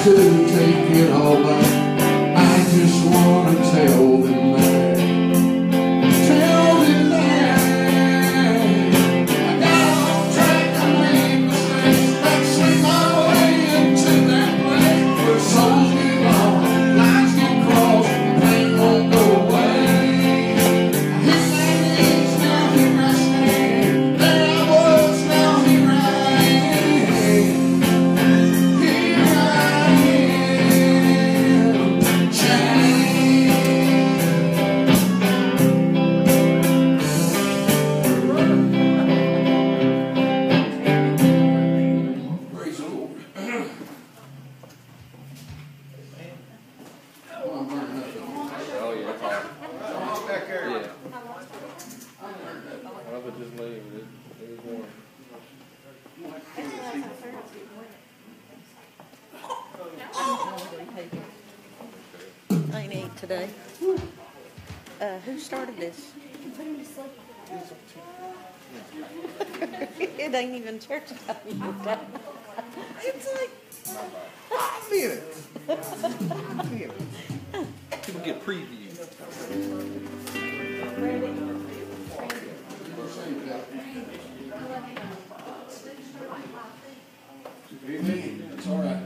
to take it all back. I just wanna tell them that. Tell them that I got off track, I made mistakes, backslid my way into that place where souls get lost, lines get crossed, and pain won't go away. I hit my knees, now here I stand. There I was, now here I am. Here I am, changed. Praise the Lord. Oh, I'm burning up. Oh, yeah, it's hard. Come back here. Yeah. I could just leave it. It was warm. I ain't ate today. Who started this? It ain't even church time yet. It's like 5 minutes. People get preview. It's all right.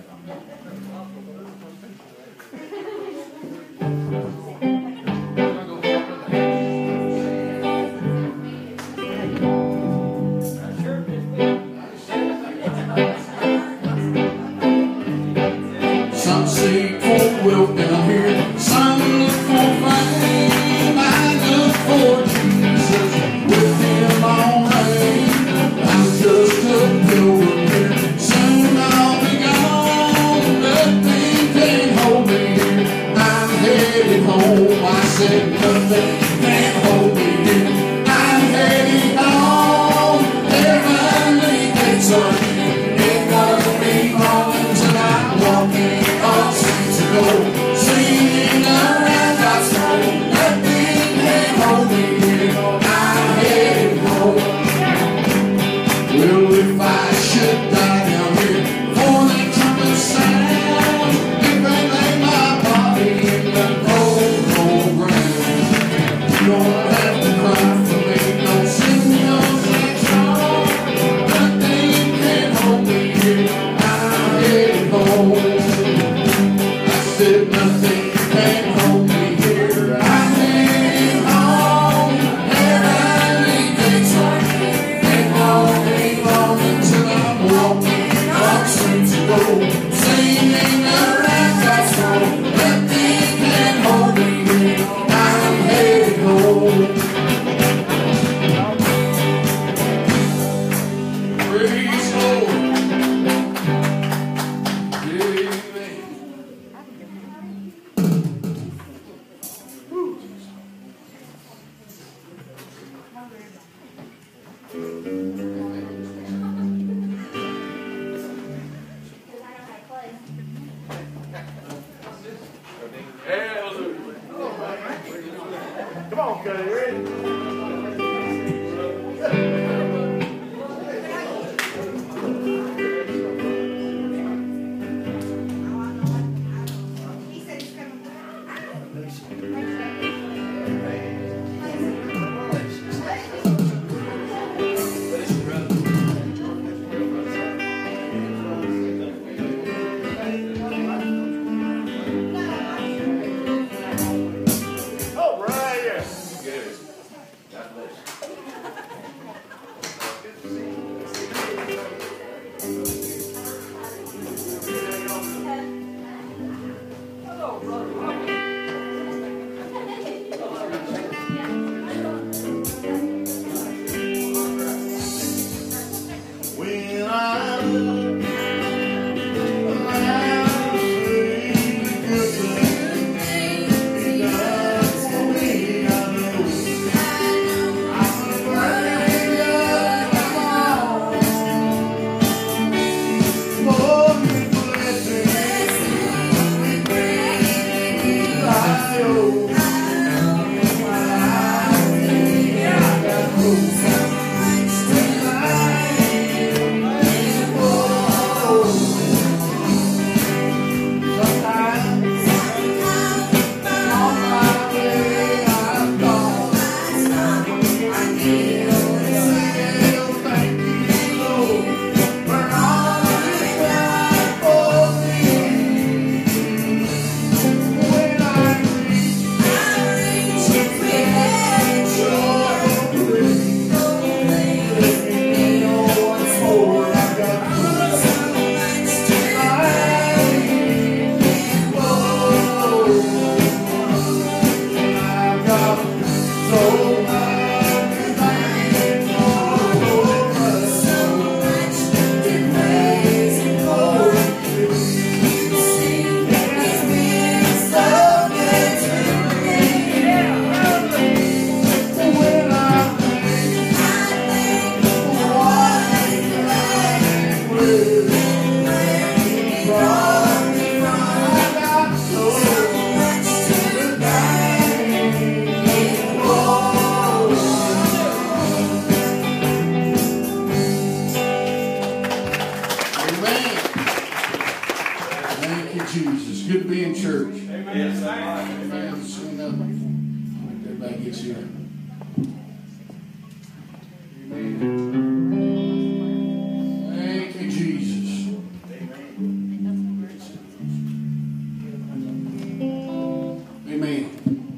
Some seek for wealth down here, some look for fame. I look for Jesus, with Him all reign. I'm just a pilgrim here, soon I'll be gone. Nothing can hold me here, I'm headed home. I said nothing can hold me here, I'm headed home. Heavenly gates are here, ain't gonna be long until I'm walking on streets of gold, singing around God's throne. Nothing can hold me here, I'm headed home. Well, if I should die down here before that trumpet sound, if they lay my body in the cold, cold ground, you don't have to cry for me, no signals that's wrong. Nothing can hold me here, I'm headed home. I said nothing can hold me here, I'm headed home. Heavenly gates are here, ain't gonna be long until I'm walking on streets of gold, singing around God's throne. Nothing can hold me here, I'm headed home. Praise the Lord. Amen. Come on, Cody, you ready? All right, yeah. Thank you, Jesus. Good to be in church. Amen. Amen. Soon enough, everybody gets here. Amen. Thank you, Jesus. Amen.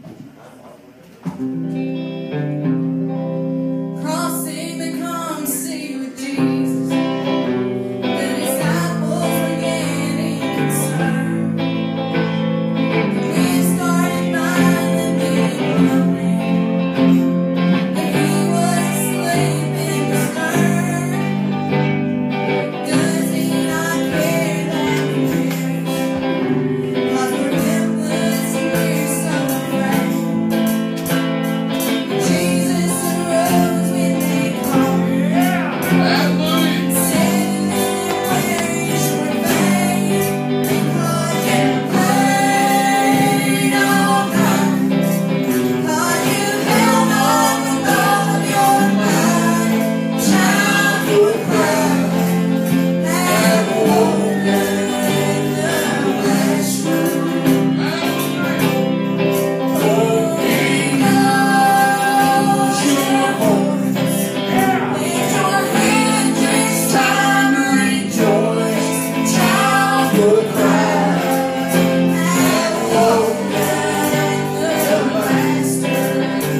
Crossing the calm sea with Jesus, the disciples were getting concerned. We started by the being that he was asleep in the stern. Does he not care that we perish? 'Cause we're helpless and we're so afraid. Jesus arose when they conquered. Hallelujah. Satan where is your faith? Because you prayed all night. Because you held on with all of your might. Child, you cried and woke in the classroom. Oh, he knows your voice. Lift your hands, it's time to rejoice. Child, will cry and woke in the master.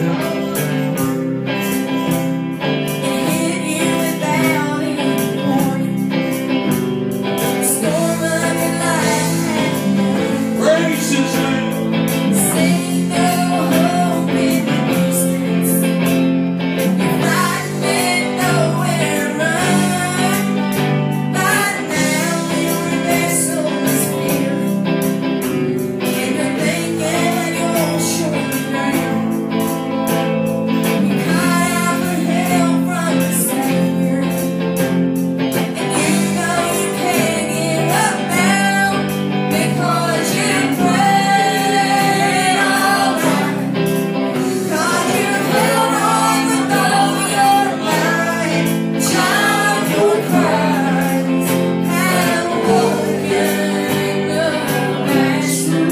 It hit you without any warning. The storm of your life had Praise His name. seen no hope in the distance. You're fighting nowhere to run. By now your vessel is filled, and you're thinking you're sure to drown. You cry out for help from the Savior, and you know you can't give up now because you prayed all night. 'Cause you held on with all your might. Child, your cries have awoken the master.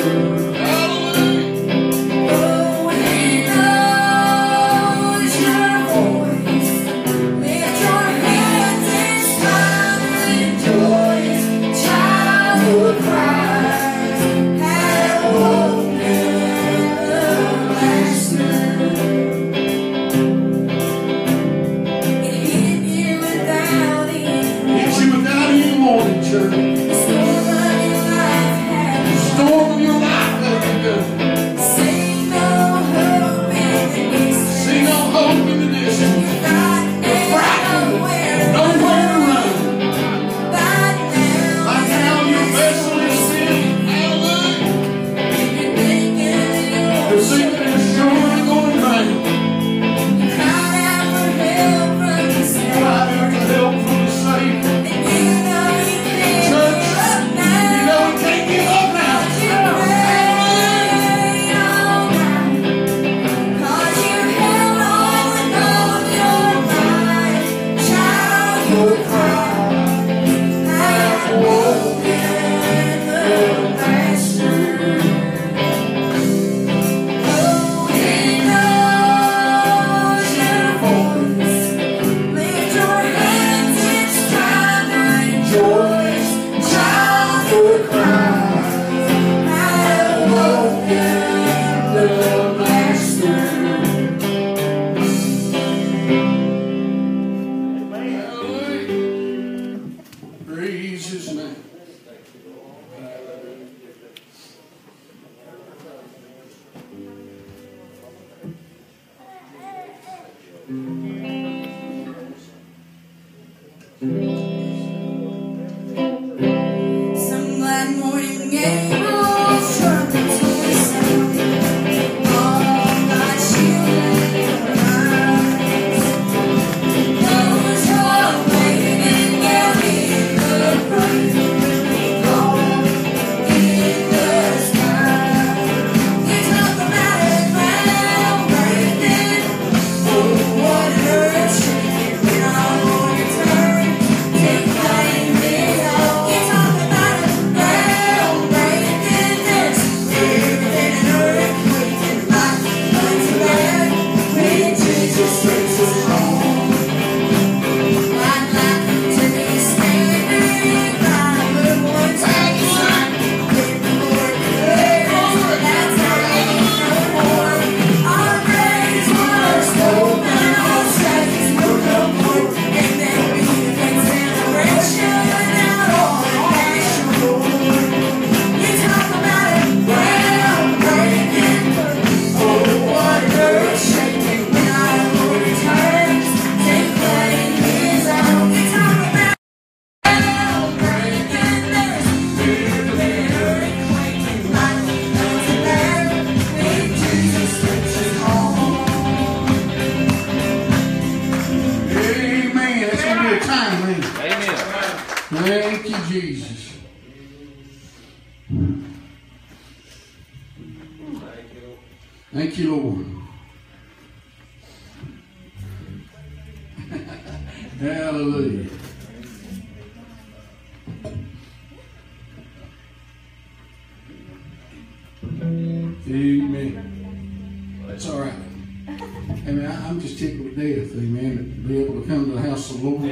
Oh, he knows your voice. Lift your hands, it's time to rejoice. Child, your cries have awoken the master. It hit you without any Hit you without any warning, church. The storm of your life has Storm of your life has begun. seen no hope in the distance. See no hope in the distance. Nowhere Nowhere to run. by now. By now your vessel is filled. Hallelujah. You're thinking The secret is surely going to rain. you cry out for help from the Cry out Savior, for help from the Savior. and you know you can't Church, give up you now. know we can't give up now. You prayed all night. 'Cause you held on with all of your might. Child, your cry has awoken the master. Oh, he knows your voice. Lift your hands, it's time to rejoice. Child, your cries have awoken the master. Hallelujah. Praise His name. Some glad morning angels trumpets will sound. All God's children will rise. Those who are waiting will hear the praise when we call in the sky. You talk about it groundbreaking. Oh, what earth-shaking when our Lord returns. Take claim it all. You talk about it groundbreaking. Jesus. Thank you, Lord. Hallelujah. Amen. That's all right. Amen. I'm just tickled to death, amen, to be able to come to the house of the Lord.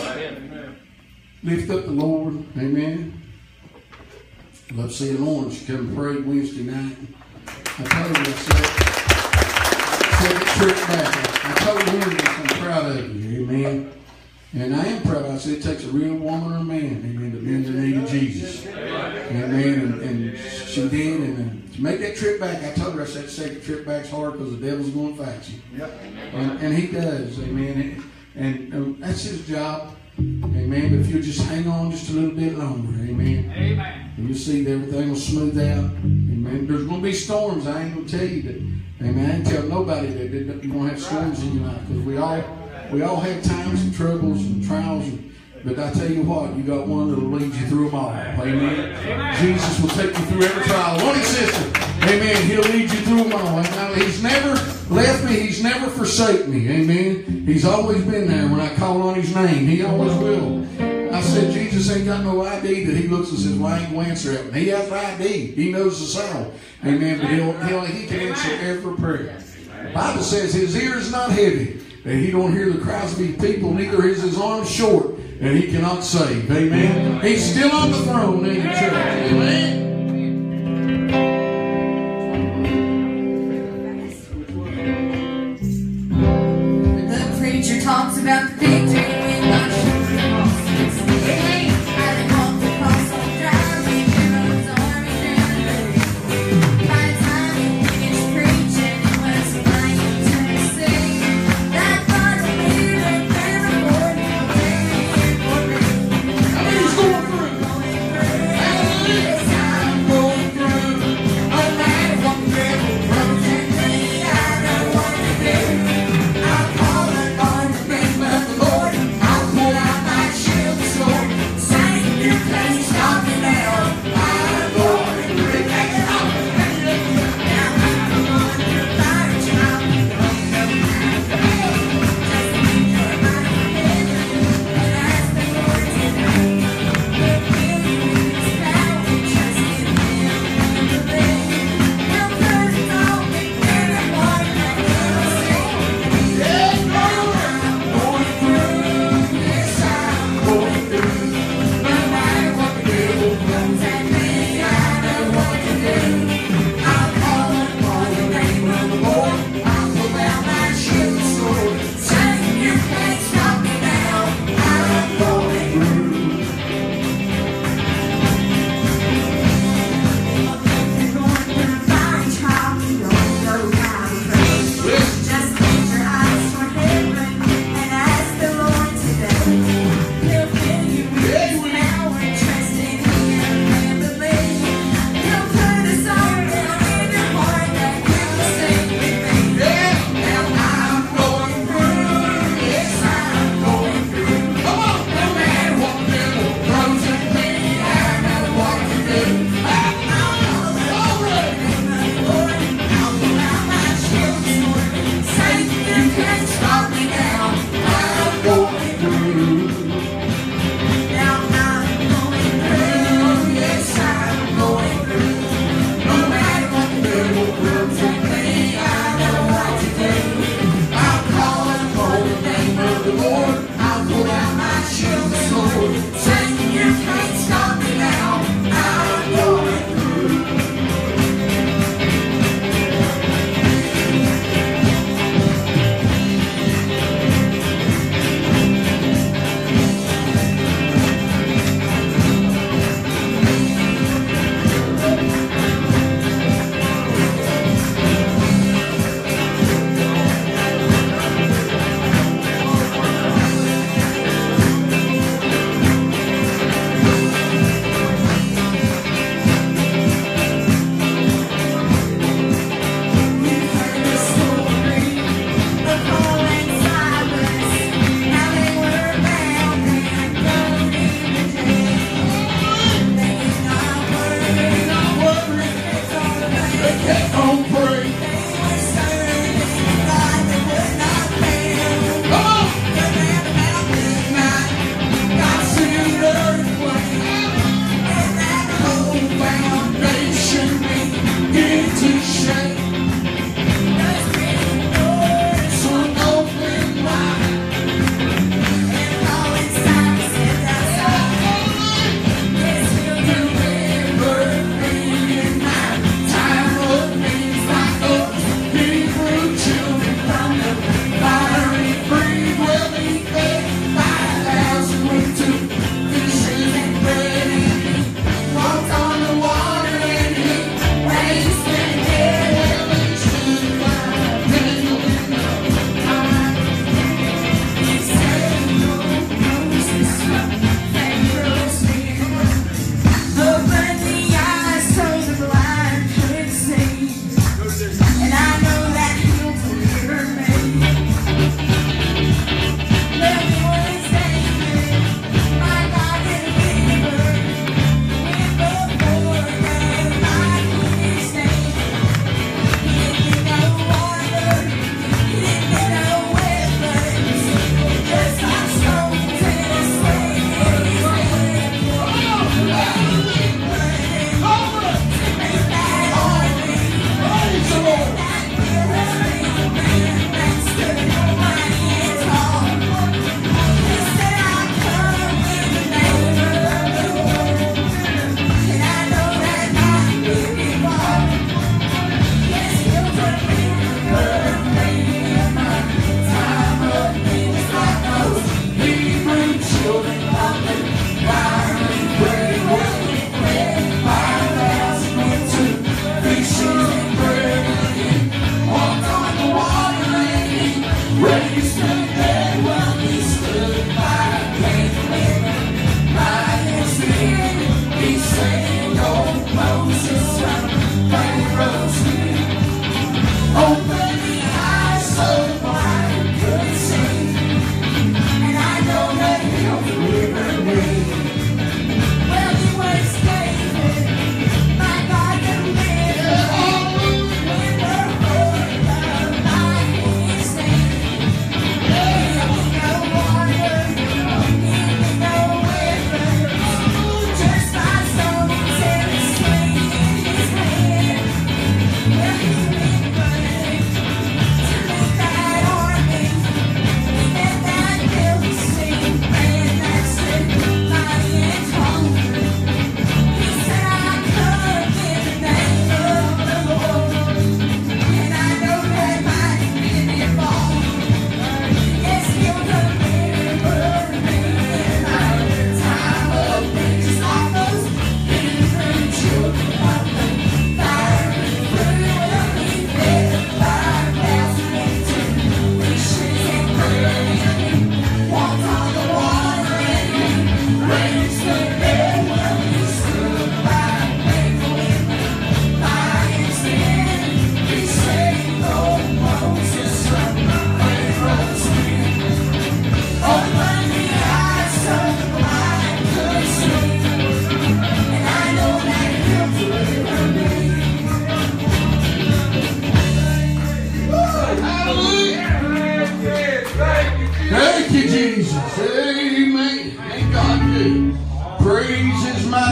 Lift up the Lord, amen. Love seeing Lawrence come and pray Wednesday night. I told him, I said the trip back. I told him that I'm proud of you, amen. And I am proud. I said it takes a real woman or a man, amen, to bend the knee to Jesus. Amen. And she did. And to make that trip back, I told her, I said, the second trip back's hard because the devil's going to fight you. And he does, amen. And that's his job, amen. But if you'll just hang on just a little bit longer, amen. And you'll see that everything will smooth out. Amen. There's going to be storms. I ain't going to tell you that. Amen. I ain't tell nobody that you're going to have storms in your life because we all have times and troubles and trials. But I tell you what, you got one that'll lead you through them all. Amen. Jesus will take you through every trial. Won't he, sister? Amen. He'll lead you through them all. Amen. He's never left me. He's never forsaken me. Amen. He's always been there when I call on his name. He always will. I said, Jesus ain't got no ID that he looks and says, well, I ain't going to answer it. He has ID. He knows the sound. Amen. But he can answer every prayer. The Bible says his ear is not heavy, that he don't hear the cries of his people, neither is his arm short, and he cannot save. Amen. He's still on the throne in the church. Amen. The preacher talks about the victory when God shows the crosses. How they walked across on dry, when heroes army down. By the time he finished preaching, it was plain to see that God's leader never would He's going through. this time. Going through. No matter what the devil throws at me, I know what to do. I'll call upon the name of the Lord. I'll pull out my shield and sword. Satan, you can't stop me now. I'm going to bring back the house. Now I'm going to fire a child. Just enjoy my religion and ask the Lord tonight. If you use power, trust in Him and believe. He'll prove it all and give it what I will see. I'm going through this. I'm going through. No matter what the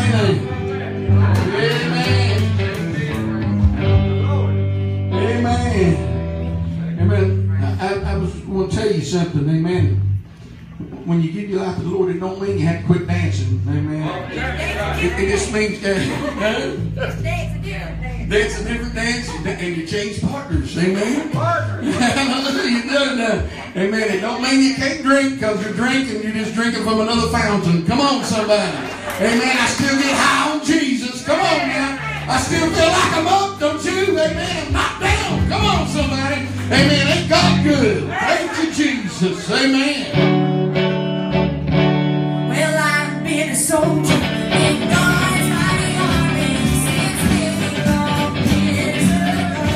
mighty name. Amen. Amen. Amen. I was going to tell you something. Amen. When you give your life to the Lord, it don't mean you have to quit dancing. Amen. It just means that's a different dance, and you change partners. Amen. Hallelujah. Amen. It don't mean you can't drink because you're drinking. You're just drinking from another fountain. Come on, somebody. Amen. I still get high on Jesus. Come on now. I still feel like I'm up, don't you? Amen. I'm not down. Come on, somebody. Amen. Ain't God good? Thank you, Jesus. Amen. Well, I've been a soldier in God's mighty army since many long years ago.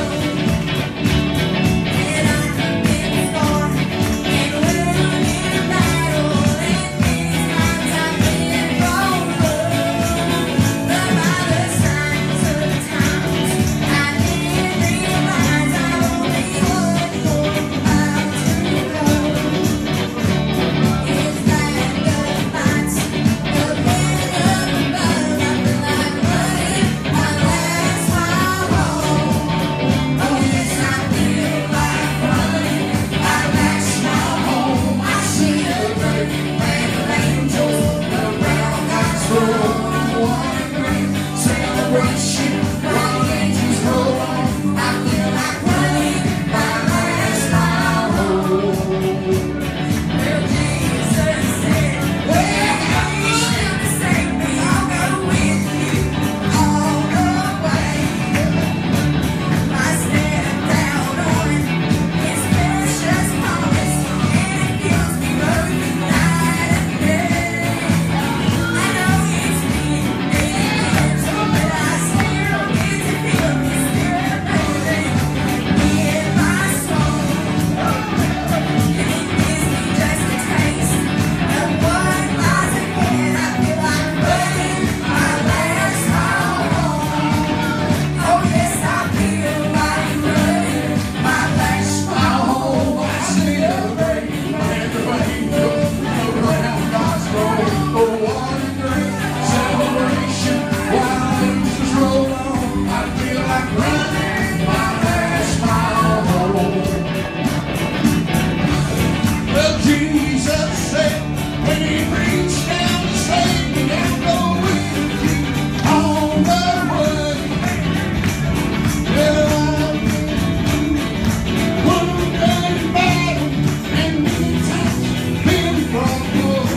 And I've been scarred and wounded in battle, and many times I've been thrown low. But by the signs of the times, I didn't realize I've only one more mile to go. It's like the fights, the wind up above. I feel like running my last mile home. Oh yes, I feel like running my last mile home. I see the great band of angels around God's throne. What a great celebration while the angels roll on. I feel like running my last mile home. Well, Jesus said, well, you should save me. I'll go with you all the way. I step down on His precious promise, and it fills me both night and day. I know it's been years, but I still get to feel His Spirit moving in my soul. And He gives me just a taste of what lies ahead. I feel like running my last mile home. Oh yes, I feel like running my last mile home. I celebrate And the angels around God's throne. Oh, what a great celebration while the angels roll on. I feel like running my last mile home. Well, Jesus said when He reached down to save me, I'll go with you on the way. Well, I've been wounded in battle and many times been brought low.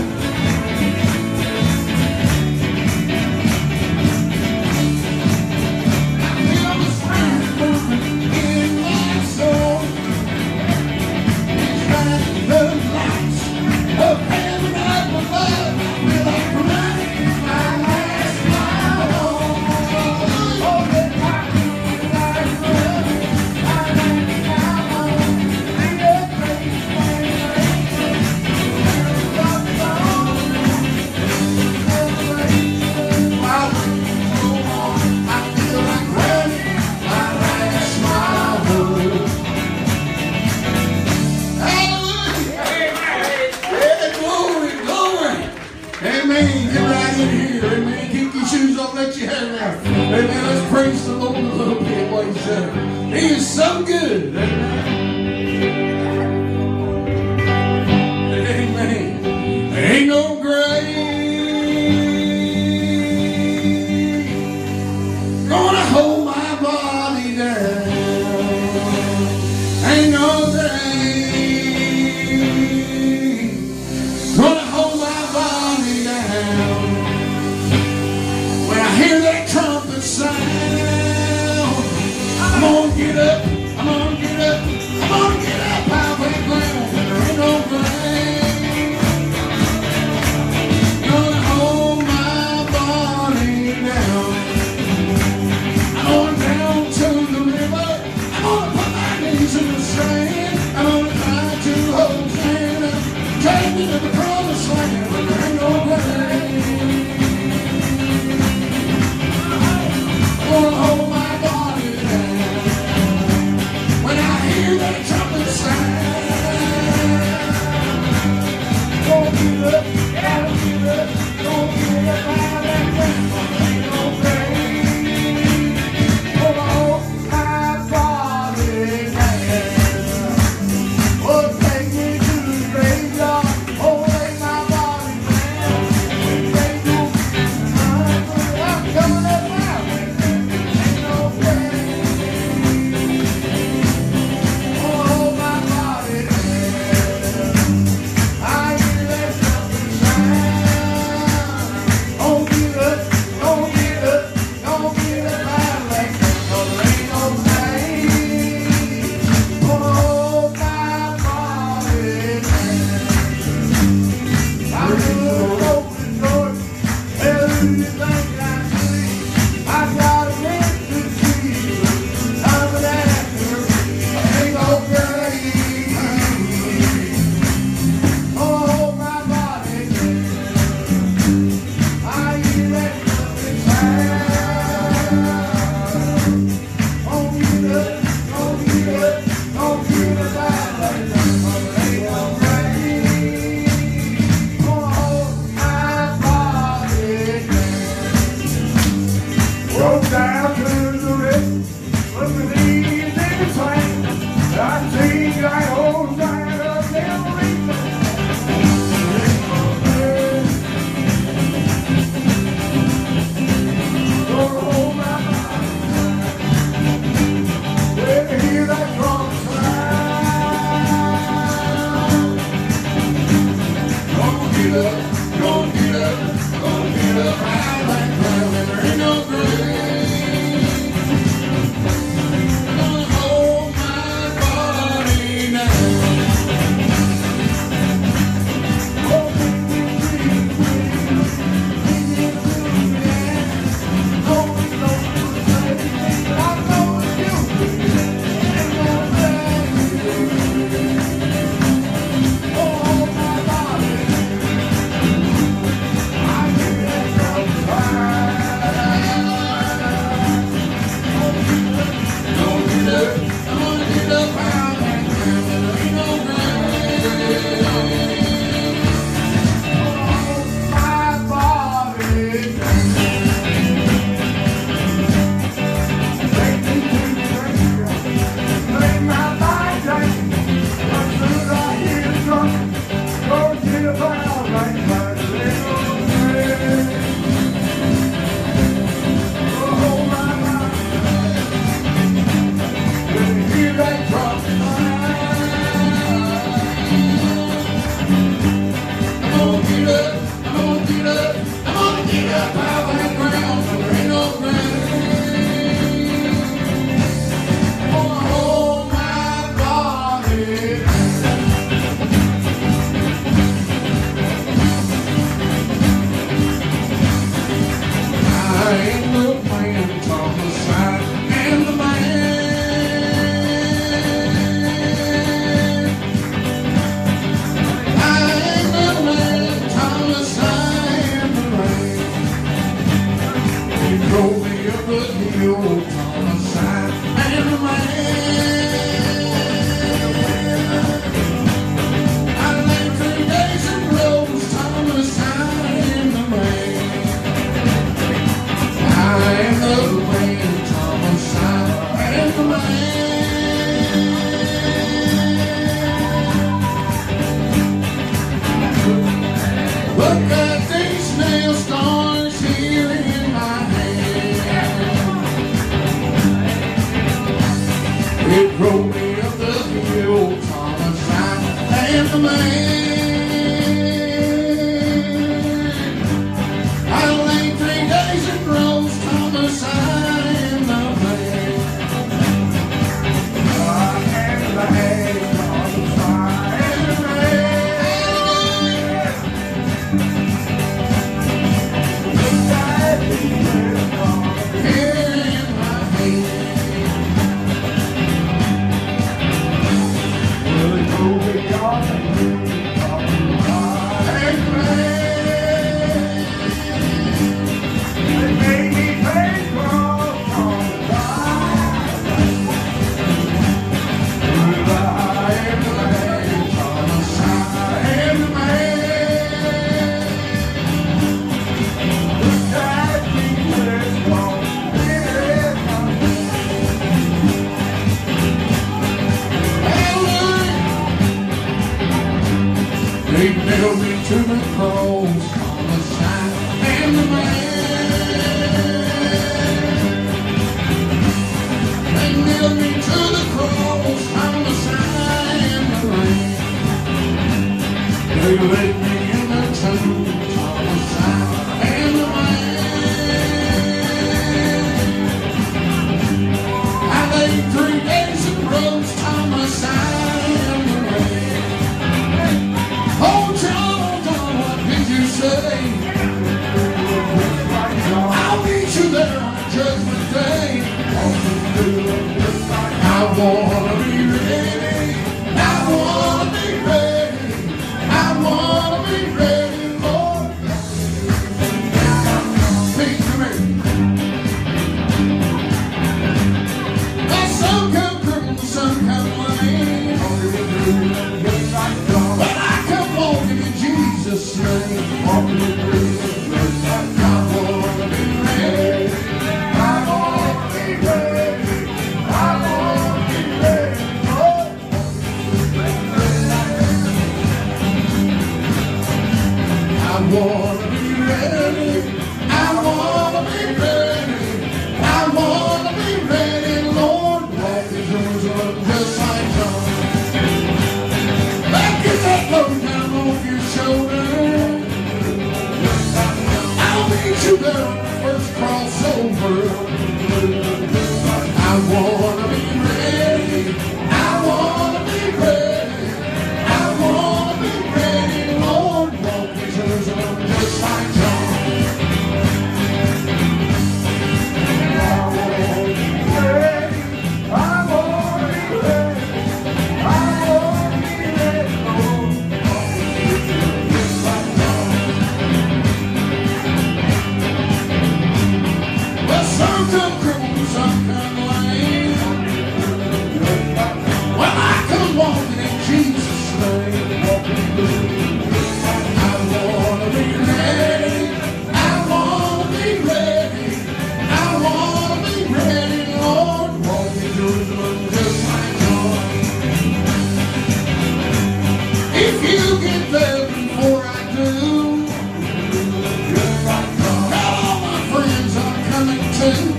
I feel the Spirit moving in my soul. It's like the lights of heaven up above. I feel like running my last mile home. Oh, yeah, I feel like running my last mile home. And the great while we go on, I feel like running my last mile home. Hallelujah! Yeah, glory, glory. Amen. Get right in here. Amen. Keep your shoes off. Let your hair down. Amen. Let's praise the Lord a little bit while He's there. He is so good. Amen. Ain't no grave gonna hold my body down. Ain't no grave gonna hold my body down. When I hear that trumpet sound, I'm gonna get up, I'm gonna get up, I'm gonna get up out of the ground. There ain't no grave gonna hold my body down. I'm going down to the river, I'm gonna put my knees in the sand, I'm gonna cry to Hosanna, take me to the promised land, but there ain't no grave gonna hold my body down. ain't no friend, Thomas, I am the man. I am the man, Thomas, I am the man. You drove me up the hill, Thomas, I am the man. I laid 3 days in rows, Thomas, I am the man. I am the man, Thomas, I am the man. Look at these nail scars here in my hand. It drove me up the hill, Thomas, I am the man. I laid 3 days in rows, Thomas, I am the man. I am the man, Thomas, I am the man. They nailed me to the cross, Thomas, I am the man. They nailed me to the cross, Thomas, I am the man. They laid me in the tomb, Thomas, I am the man. I laid 3 days in rows, Thomas, I am the man. Oh, John, what did you say? I'll meet you there on the judgment day. I wanna be ready. I wanna be ready. I wanna be ready, Lord. Speak to me. The sun come through, the sun come rain. When I come walking in Jesus' name, walking through the place, I wanna be ready. I wanna be ready. I wanna be ready. Oh. I wanna be ready. I wanna be ready. I wanna be ready, Lord. Walk in Jerusalem just like John. Get that load down on your shoulder. I'll meet you there on the first crossover. I wanna be ready. I wanna be ready. I wanna be ready, Lord. Walk in Jerusalem just like John. I wanna be ready. I wanna be ready. I wanna be ready, Lord. Well, some come crippled, some come lame. When I come walking in Jesus' name, I wanna be ready. I wanna be ready. I wanna be ready, Lord. Walk in Jerusalem just like John. If you get there before I do, tell all my friends I'm coming too.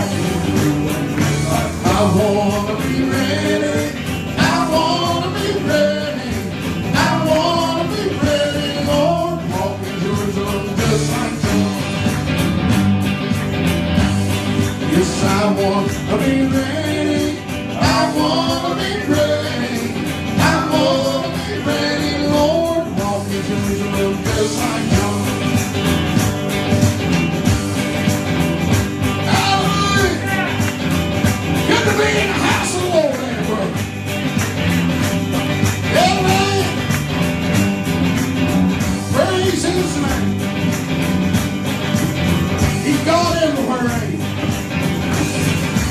I wanna be ready. I wanna be ready. I wanna be ready, Lord. Walk in Jerusalem just like John. Yes, I wanna be ready. I wanna be ready. I wanna be ready, Lord. Walk in Jerusalem just like John.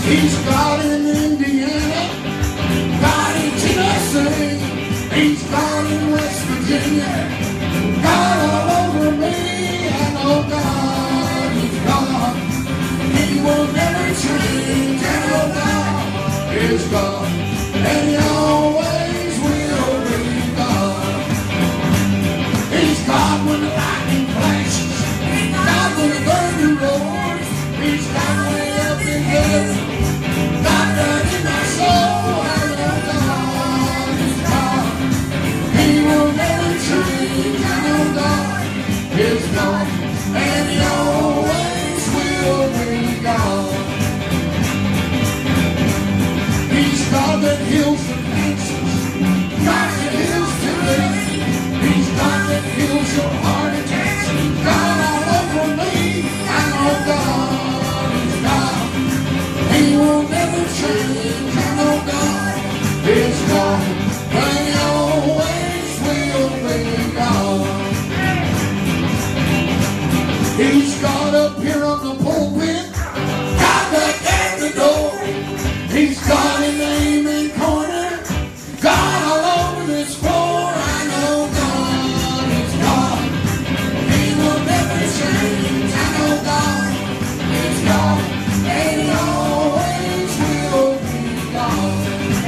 He's God in Indiana, God in Tennessee, He's God in West Virginia, God all over me. I know God is God. He will never change. I know God is God, and He always will be God. He's God when the lightning flashes, He's God when the thunder roars, He's God way up in heaven, God down in my soul. I know God is God. He will never change. I know God is God, and He always will be God. He's God that heals the cancers, God that heals today. He's God that heals your heart attacks, God all over me. I know God is God. He will never change. I know God is God, and He always will be God. He's God up here on the pulpit, God back at the door. He's God in the amen corner, God all over this floor. I know God is God. He will never change. I know God is God, and He always will be God.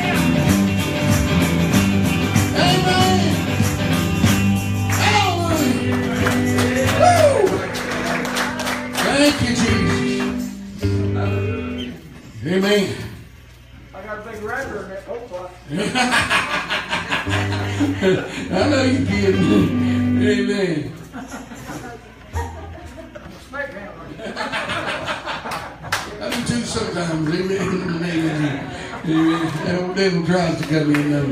Amen. Hallelujah. Woo! Thank you, Jesus. Amen. I got a big rider in that coat closet. I know you kidding. Amen. Snake handler. I do too sometimes. Amen. In the name of Jesus. Amen. That old devil tries to come in though.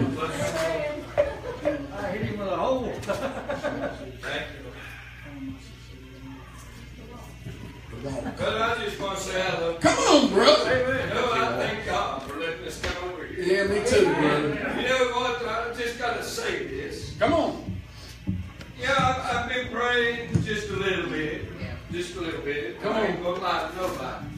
I hit him with a hole. But I just want to say I love Come on, brother. you. know, I thank God for letting us come over here. Yeah, me too, brother. You know what? I just got to say this. Come on. Yeah, I've been praying just a little bit. Just a little bit. Come I ain't on. going to lie to nobody.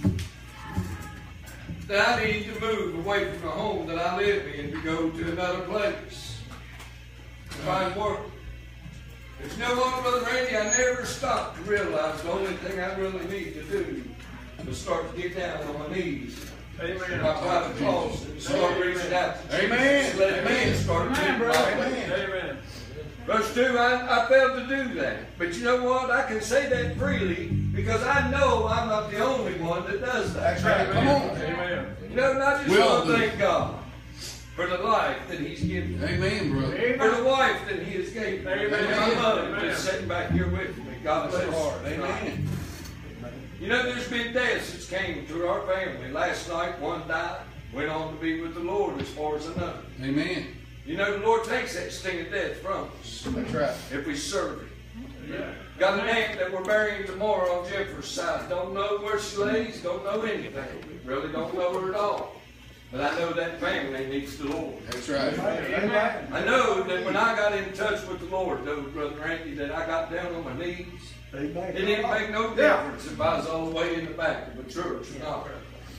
That I need to move away from the home that I live in to go to another place. To find work. There's no one, Brother Randy, I never stopped to realize the only thing I really need to do was start to get down on my knees. Amen. My private closet and start reaching out to Jesus. Amen. Let me Amen. start Amen, doing brother. right. Amen. Verse 2, I failed to do that. But you know what? I can say that freely because I know I'm not the only one that does that. That's right. Come on. Amen. You know, and I just Well want to done. thank God for the life that He's given me. Amen, brother. For the wife that He has given me. Amen. And my mother Amen. that's sitting back here with me. God bless her. Amen. You know, there's been deaths that came through our family. Last night, one died, went on to be with the Lord as far as I know. Amen. You know, the Lord takes that sting of death from us That's right. if we serve Him. Yeah. Got an aunt that we're burying tomorrow on Jennifer's side. Don't know where she lays, don't know anything. Really don't know her at all. But I know that family needs the Lord. That's right. Amen. I know that when I got in touch with the Lord, though, Brother Randy, that I got down on my knees. It didn't make no difference if I was all the way in the back of a church or not.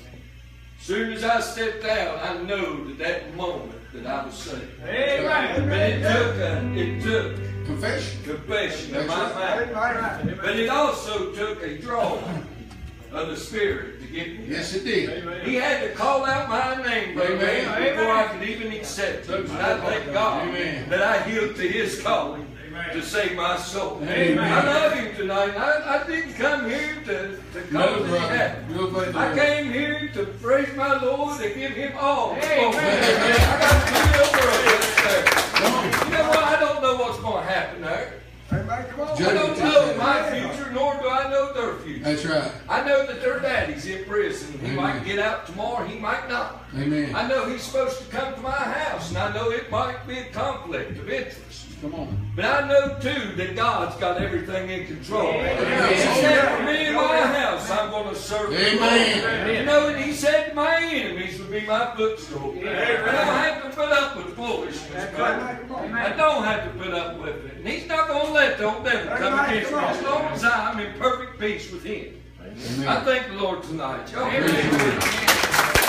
As soon as I stepped out, I know that moment that I was saved. Amen. But it took Confession. confession of my Amen. mouth. But it also took a draw of the Spirit to get me. Yes, it did. He had to call out my name, Brother Amen. Randy, before I could even accept it. And I thank God Amen. that I yield to His calling to save my soul. Amen. I love Him tonight. I didn't come here to No, cause any brother. havoc. Real faith. I came here to praise my Lord, to give Him all. the Amen. glory. I got to give the world that's there. Come on. You know what? I don't know what's going to happen there. Amen. Come on. I don't know my future, nor do I know their future. That's right. I know that their daddy's in prison. He might get out tomorrow, he might not. Amen. I know he's supposed to come to my house, and I know it might be a conflict of interest. Come on. But I know, too, that God's got everything in control. Amen. He said, for me and my house, I'm going to serve the Lord. Amen. You know, and He said my enemies would be my footstool. I don't have to put up with foolishness, brother. I don't have to put up with it. And He's not going to let the old devil come against me as long as I'm in perfect peace with Him. I thank the Lord tonight. Y'all pray with me.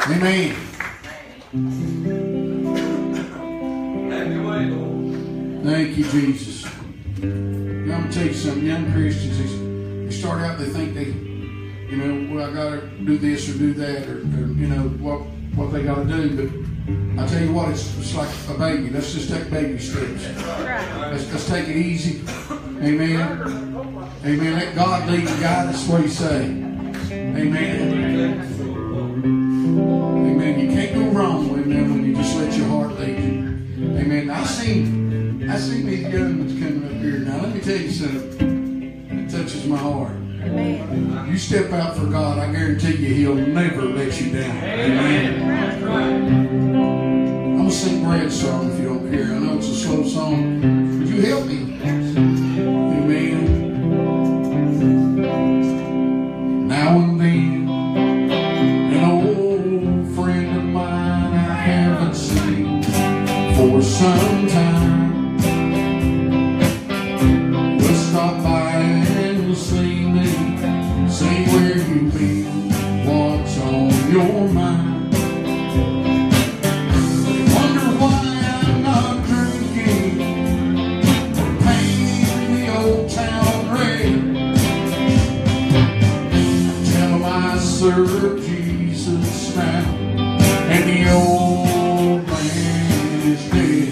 Amen. Have your way, Lord. Thank you, Jesus. I'm going to tell you something. Young Christians, they start out, they think they, well, I got to do this or do that, or what they got to do. But I tell you what, it's like a baby. Let's just take baby steps. Let's take it easy. Amen. Amen. Let God lead and guide us. What do you say? Amen. Amen. You can't go wrong with them when you just let your heart lead you. Amen. I seen these young ones coming up here. Now let me tell you something. It touches my heart. Amen. You step out for God, I guarantee you He'll never let you down. Amen. I'm going to sing Brad's song if you don't care. I know it's a slow song. Would you help me? Amen. Now and then, an old friend of mine I haven't seen for some time will stop by and see me, say where you been, what's on your mind. Wonder why I'm not drinking or painting the old town red. Tell 'em I serve Jesus now, and the old man is dead.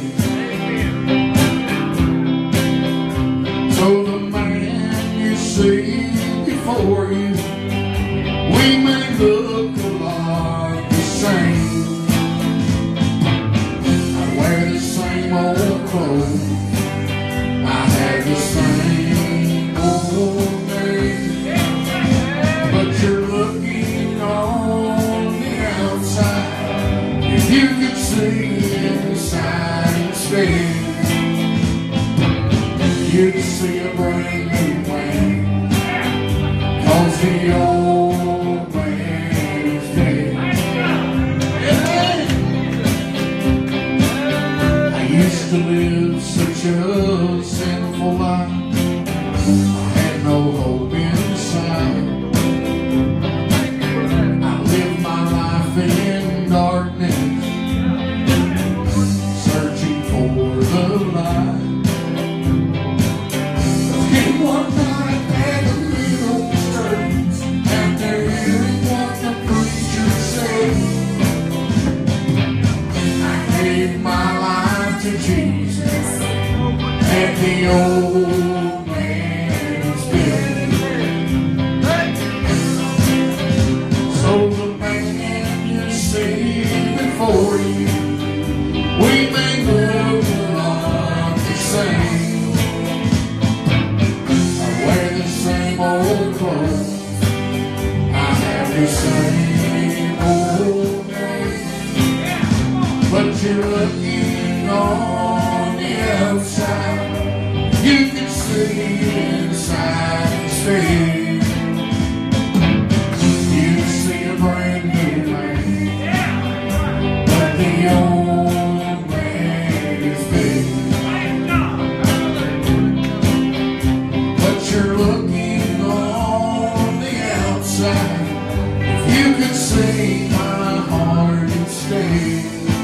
So the man you see before you, we may look a lot the same. I wear the same old clothes, I have the same old name, but you're looking on the outside. If you could see inside instead, you'd see a brand new man, 'cause the old man is dead. I used to live such a sinful life, I had no hope inside. I lived my life in darkness, searching for the light. And one night at the middle church, after hearing what the preacher said, I gave my life to Jesus, and the old man is dead. So the man you see before you, we may look a lot the same. I wear the same old clothes, I have the same old name, but you're looking on the outside. You can see inside instead. You see a brand new man, but the old man is dead. But you're looking on the outside. If you could see my heart instead,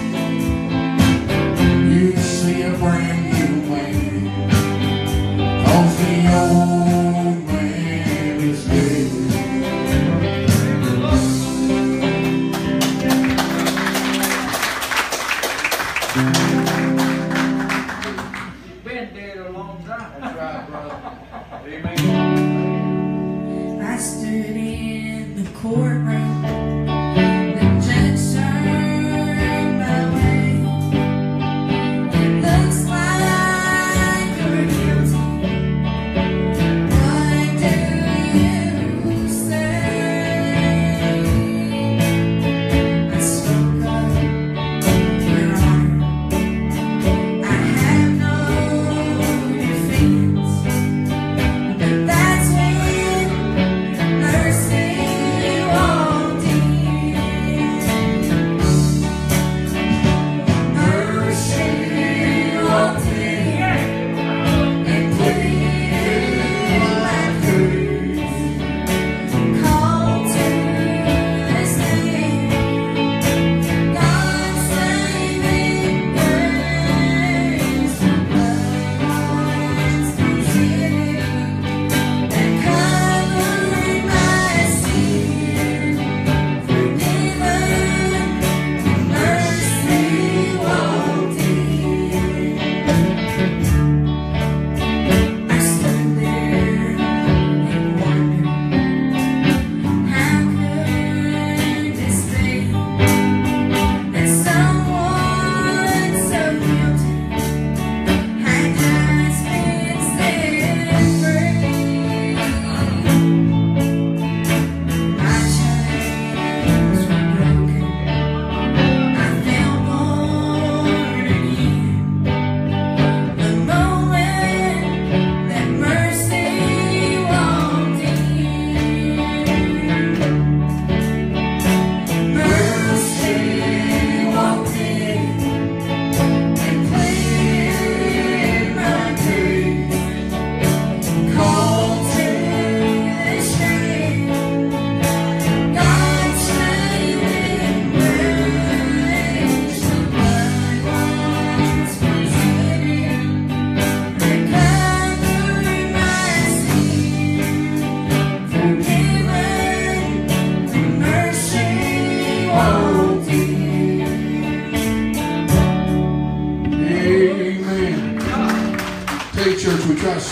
you'd see a brand new man, 'cause the old man is dead. Been dead a long time. That's right, brother. Amen. I stood in the courtroom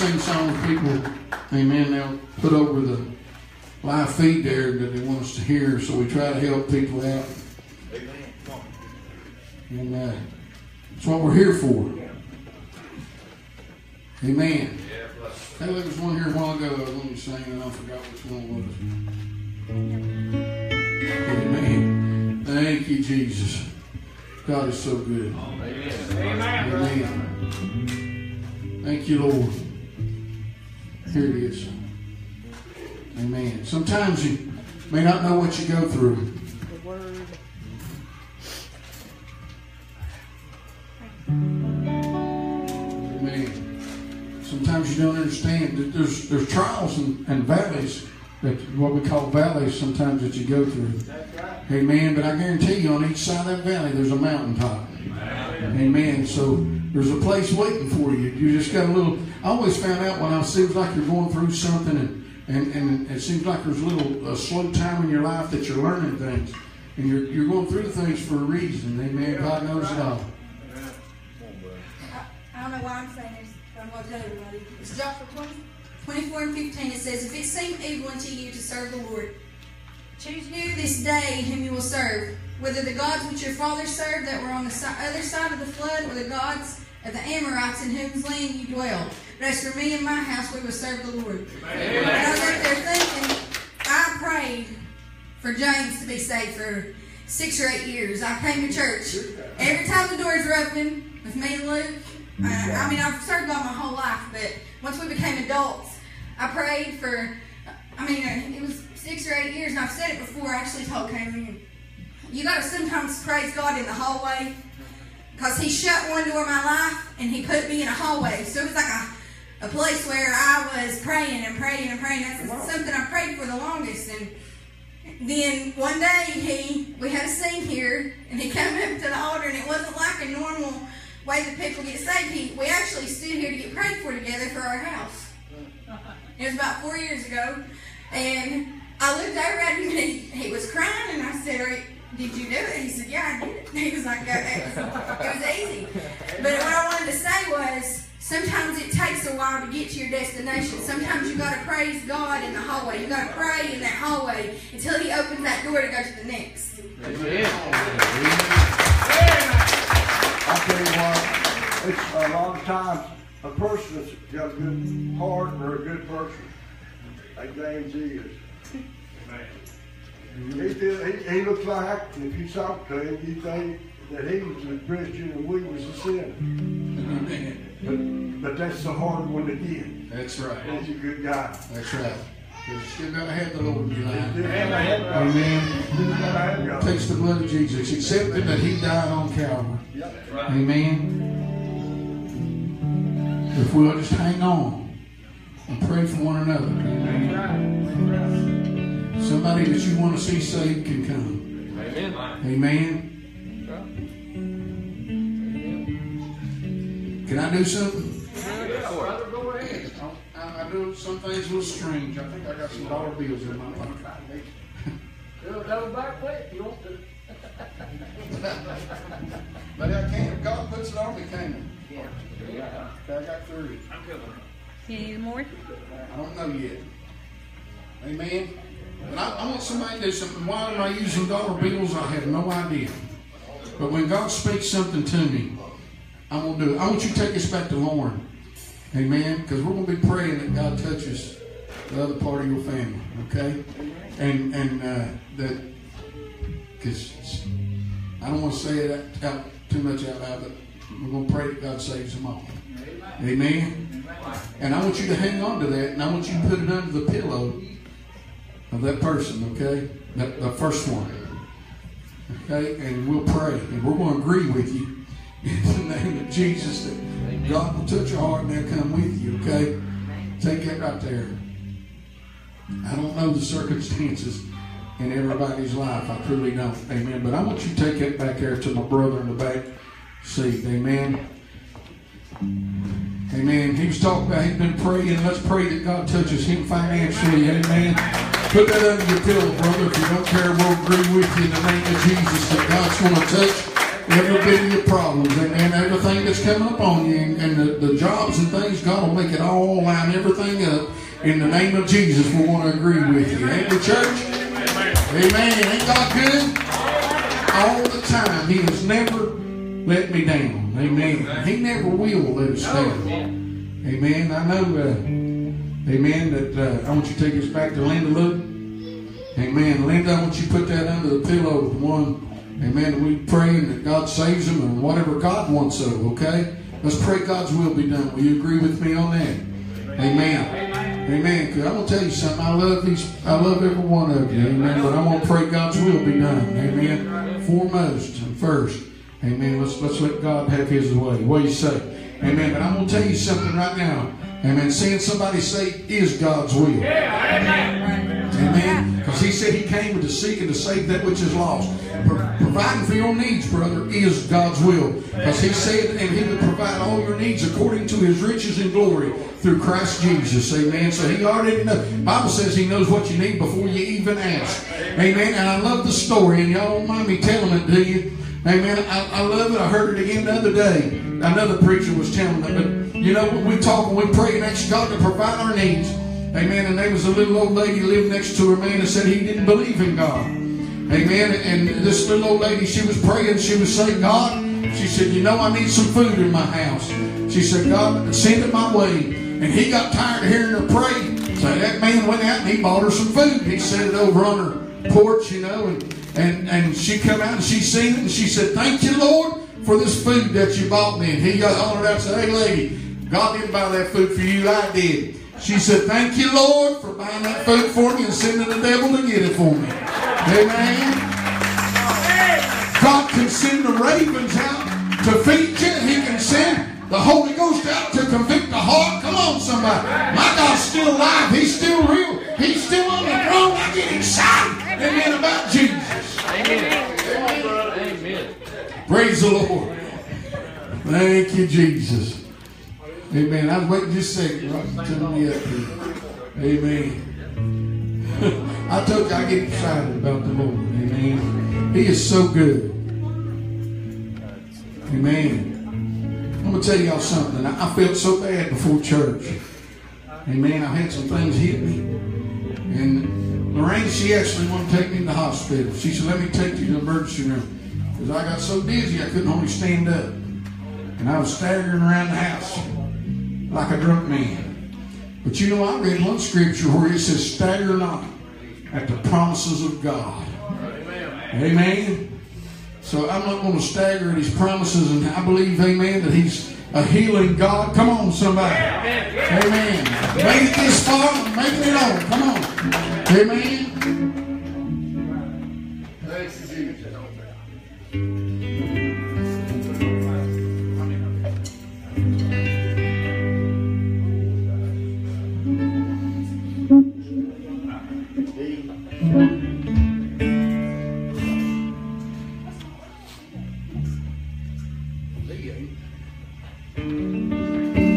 sing songs with people, amen, they'll put over the live feed there that they want us to hear, so we try to help people out. And that's what we're here for. Amen. Hey, there was one here a while ago I was going to sing, and I forgot which one it was. Amen. Thank you, Jesus. God is so good. Amen. Thank you, Lord. Here it is. Amen. Sometimes you may not know what you go through. The word. Amen. Sometimes you don't understand that there's trials and valleys, that what we call valleys sometimes that you go through. Amen. But I guarantee you on each side of that valley there's a mountaintop. Amen. So there's a place waiting for you. You just got a little. I always found out when it seems like you're going through something and it seems like there's a slow time in your life that you're learning things. And you're going through things for a reason. Amen. God knows it all. I don't know why I'm saying this, but I'm going to tell everybody. It's Joshua 24 and 15. It says, if it seem evil unto you to serve the Lord, choose you this day whom you will serve, whether the gods which your fathers served that were on the other side of the flood, or the gods of the Amorites in whose land you dwell. But as for me and my house, we will serve the Lord. And I was up there thinking, I prayed for James to be saved for 6 or 8 years. I came to church. Every time the doors were open, with me and Luke, I mean, I've served God my whole life, but once we became adults, I prayed for, it was 6 or 8 years, and I've said it before. I actually told Kaylee, you got to sometimes praise God in the hallway, because He shut one door in my life, and He put me in a hallway. So it was like a place where I was praying and praying and praying. That's something I prayed for the longest. And then one day, we had a scene here, and he came up to the altar, and it wasn't like a normal way that people get saved. We actually stood here to get prayed for together for our house. It was about 4 years ago, and I looked over at him, and he was crying, and I said, did you do it? He said, yeah, I did it. He was like, it was easy. But what I wanted to say was, sometimes it takes a while to get to your destination. Sometimes you got to praise God in the hallway. You got to pray in that hallway until He opens that door to go to the next. Amen. I tell you what, it's a lot of times a person that's got a good heart or a good person, like James is. He looks like, if you talk to him, you think that he was a Christian and we was a sinner. But that's the hard one to get. That's right. He's a good guy. That's right. You still got to have the Lord in your life. Amen. Amen. Takes the blood of Jesus, accepting that He died on Calvary. Amen. If we'll just hang on and pray for one another. Somebody that you want to see saved can come. Amen. Can I do something? I do some things a little strange. I think I got some dollar bills in my pocket. Double back plate if you want to. But I can't. If God puts it on me, can I? I got 3. You need more? I don't know yet. Amen. But I want somebody to do something. Why am I using dollar bills? I have no idea. But when God speaks something to me, I'm going to do it. I want you to take us back to Lauren. Amen. Because we're going to be praying that God touches the other part of your family. Okay? And that, because I don't want to say it out too much out loud, but we're going to pray that God saves them all. Amen. And I want you to hang on to that, and I want you to put it under the pillow of that person, okay? The first one. Okay? And we'll pray. And we're going to agree with you in the name of Jesus that God will touch your heart and they'll come with you, okay? Take that right there. I don't know the circumstances in everybody's life. I truly don't. Amen. But I want you to take that back there to my brother in the back seat. Amen. Amen. He was talking about he's been praying. Let's pray that God touches him financially. Amen. Put that under your pillow, brother. If you don't care, we'll agree with you in the name of Jesus that God's going to touch every bit of your problems, and everything that's coming up on you, and the jobs and things. God will make it all line everything up. In the name of Jesus, we want to agree with you. Ain't we, church? Amen. Ain't God good? All the time. He has never let me down. Amen. He never will let us down. Amen. I know, amen, that I want you to take us back to Linda Lou. Amen. Linda, I want you to put that under the pillow with one. Amen. We praying that God saves them and whatever God wants of, okay? Let's pray God's will be done. Will you agree with me on that? Amen. Amen. Because I'm going to tell you something. I love every one of you. Amen. But I'm going to pray God's will be done. Amen. Foremost and first. Amen. Let's let God have His way. What do you say? Amen. But I'm going to tell you something right now. Amen. Seeing somebody say is God's will. Amen. Because He said He came to seek and to save that which is lost. Providing for your needs, brother, is God's will. Because He said, and He would provide all your needs according to His riches and glory through Christ Jesus. Amen. So He already knows. The Bible says He knows what you need before you even ask. Amen. And I love the story, and y'all don't mind me telling it to you. Amen. I love it. I heard it again the other day. Another preacher was telling it. But you know, we talk and we pray and ask God to provide our needs. Amen. And there was a little old lady lived next to her man that said he didn't believe in God. Amen. And this little old lady, she was praying. She was saying, God, she said, you know, I need some food in my house. She said, God, send it my way. And he got tired of hearing her pray. So that man went out and he bought her some food. He set it over on her porch, you know, and she come out and she seen it and she said, thank you, Lord, for this food that you bought me. And he got hollered out and said, hey, lady, God didn't buy that food for you, I did. She said, thank you, Lord, for buying that food for me and sending the devil to get it for me. Amen. God can send the ravens out to feed you. He can send the Holy Ghost out to convict the heart. Come on, somebody. My God's still alive. He's still real. He's still on the throne. I get excited. Amen. About Jesus. Amen. Amen. Praise the Lord. Thank you, Jesus. Amen. I was waiting just a second. Right, turn me up here. Amen. I told you I get excited about the Lord. Amen. He is so good. Amen. I'm going to tell y'all something. I felt so bad before church. Amen. I had some things hit me. And Lorraine, she actually wanted to take me to the hospital. She said, let me take you to the emergency room. Because I got so dizzy I couldn't hardly stand up. And I was staggering around the house like a drunk man. But you know, I read one scripture where it says, stagger not at the promises of God. Amen. So I'm not going to stagger at His promises, and I believe, amen, that He's a healing God. Come on, somebody. Amen. Made it this far, I'm making it on. Come on. Amen. Thanks, Jesus.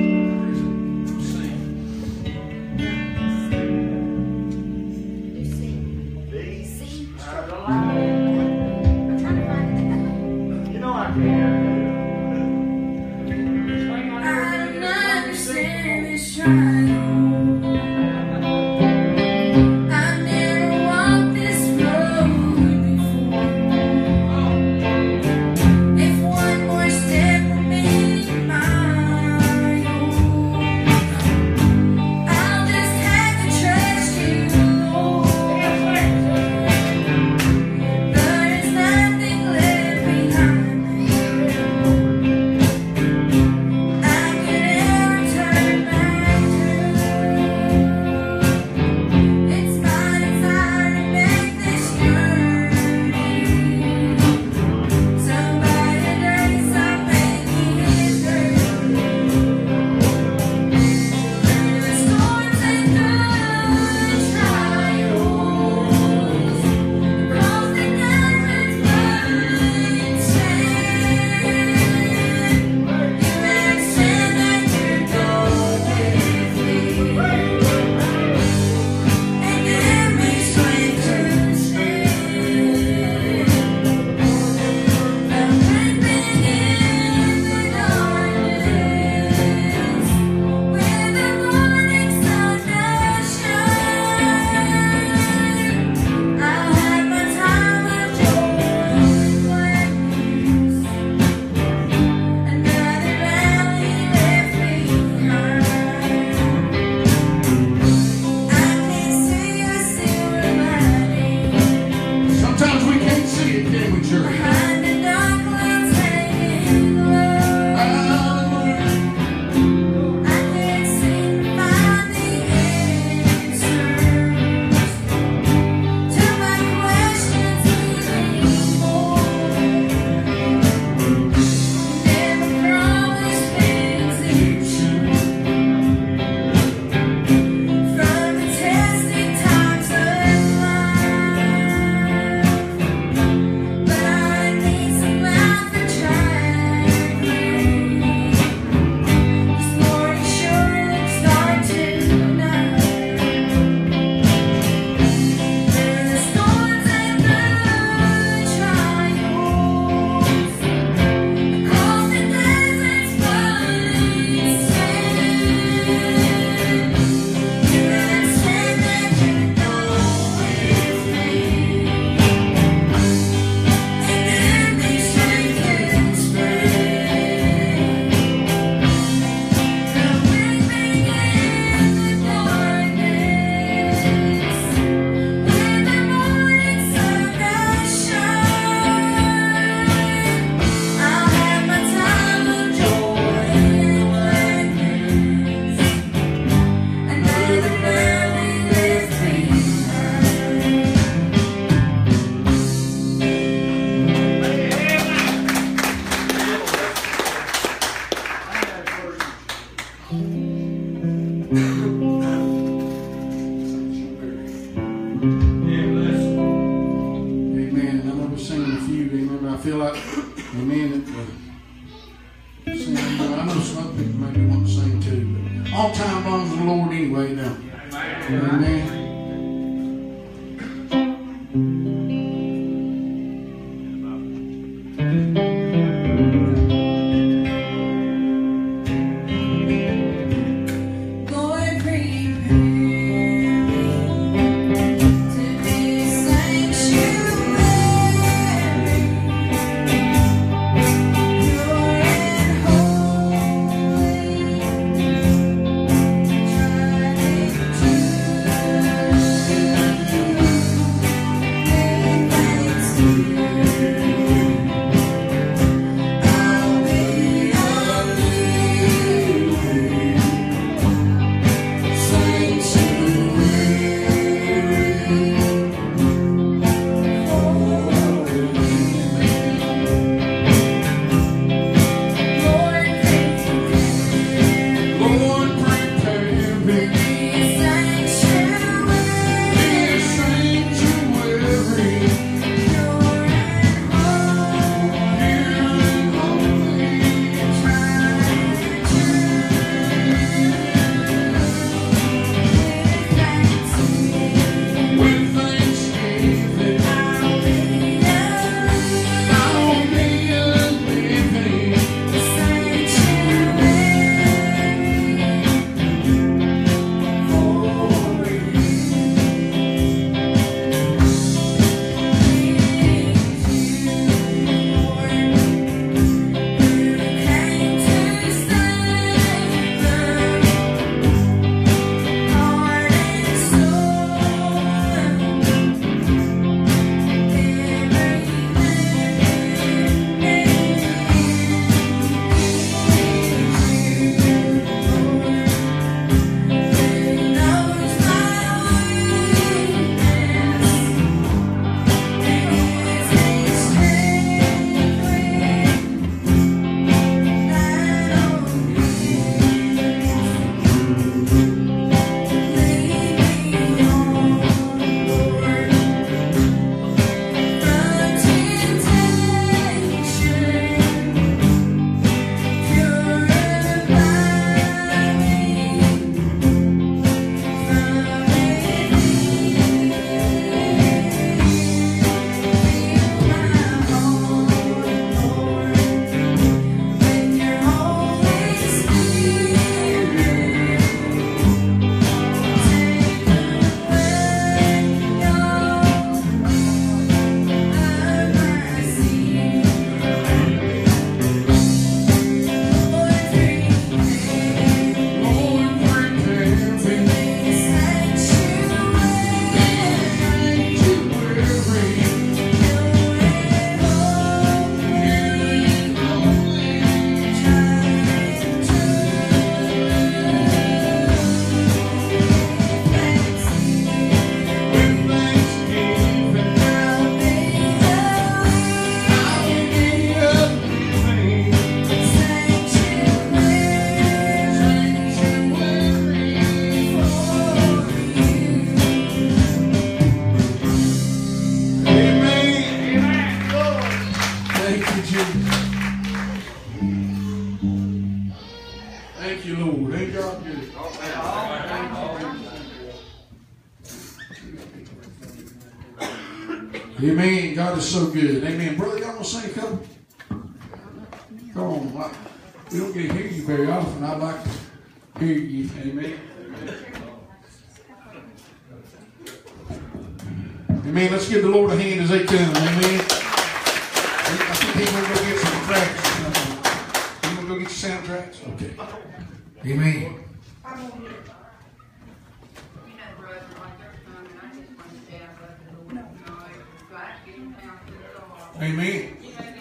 They're saying Amen. I'm going to be singing a few. Amen. But I feel like, amen, that singing, I know some other people maybe want to sing too. But all time belongs to the Lord anyway, don't it? Amen. Thank you, Lord. Ain't God good? Amen. God is so good. Amen. Brother, y'all want to sing a couple? Come on. We don't get to hear you very often. I'd like to hear you. Amen. Amen. Let's give the Lord a hand as they come. Amen. I think he's going to go get some tracks. You going to go get your sound tracks? Okay. Amen. Amen.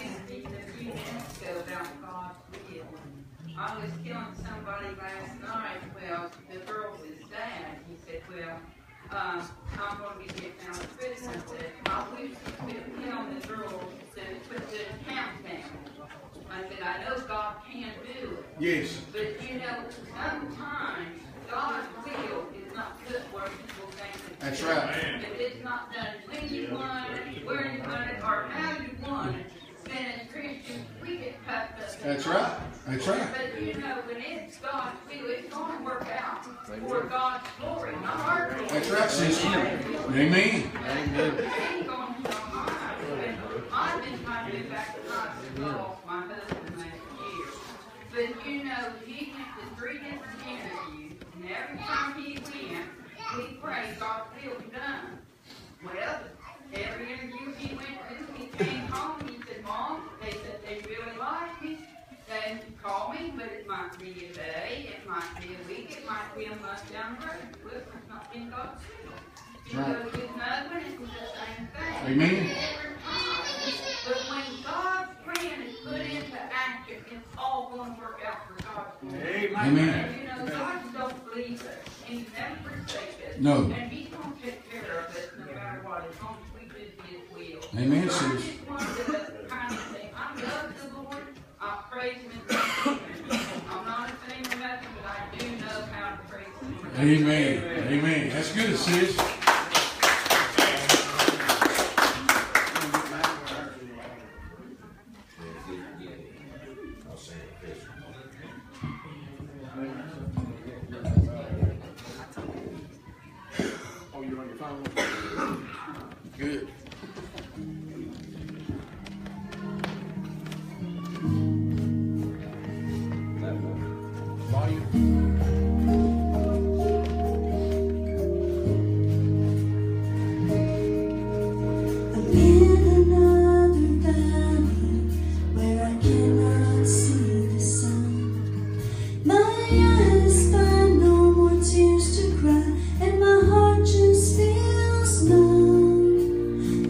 I was killing somebody last night. Well, the girl was dad. He said, well, I'm going to be getting out of prison. I said, I wish you could killing the girl to put the account down. I said, I know God can do it. Yes. But you know, sometimes God's will is not good where people think that That's right. If it's not done when you want it, where you want it, or how you want it, then as Christians, we get cut up. That's right. That's right. But you know, when it's God's will, it's going to work out for God's glory, not our glory. That's right, sister. Amen. I've been trying to do back to hospital, my husband last year. But you know, he went to 3 different interviews, and every time he went, he prayed God's will be done. Well, every interview he went to, he came home, he said, Mom, they said they really like me. They call me, but it might be a day, it might be a week, it might be a month down the road. Look, it's not in God's will. You go to another one, it's the same thing. Amen. Different times. But when God's plan is put into action, it's all going to work out for God's glory. Amen. And you know, God don't leave us, and He never forsakes us. No. And He's going to take care of us no matter what, as long as we do His will. Amen, So I sis. just wanted to kind of say, I love the Lord, I praise Him and thank Him. I'm not a singer or nothing, but I do know how to praise Him. Amen. Amen. That's good, sis. Oh, you're on your phone? Good. I'm in another valley where I cannot see the sun. My eyes find no more tears to cry, and my heart just feels numb.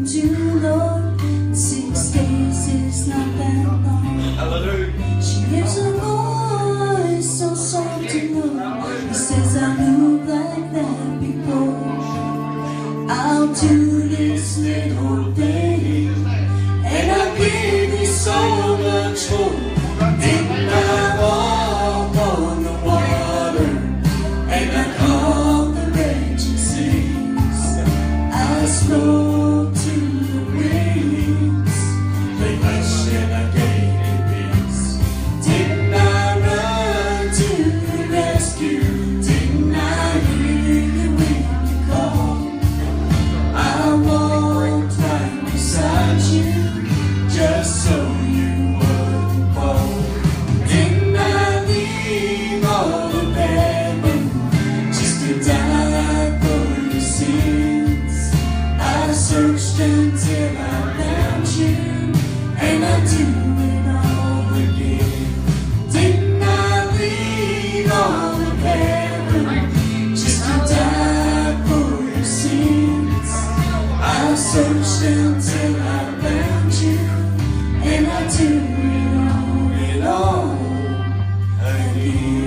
to Lord. 6 days is not that long. Hallelujah. She hears a voice so soft and low. He says, I move like that before. I'll do this little thing, and I'll give you so much more. Didn't I walk on the water, and I calmed the raging seas? I spoke to the winds, they hushed and I gave you peace. Didn't I run to the rescue? Didn't I hear the wind call? I walked right beside you, just so you wouldn't fall. Didn't I leave all of heaven just to die for your sins? I searched until I found you, and I do it all again. Didn't I leave all of heaven just to die for your sins? I searched until I found you, and I do it all again.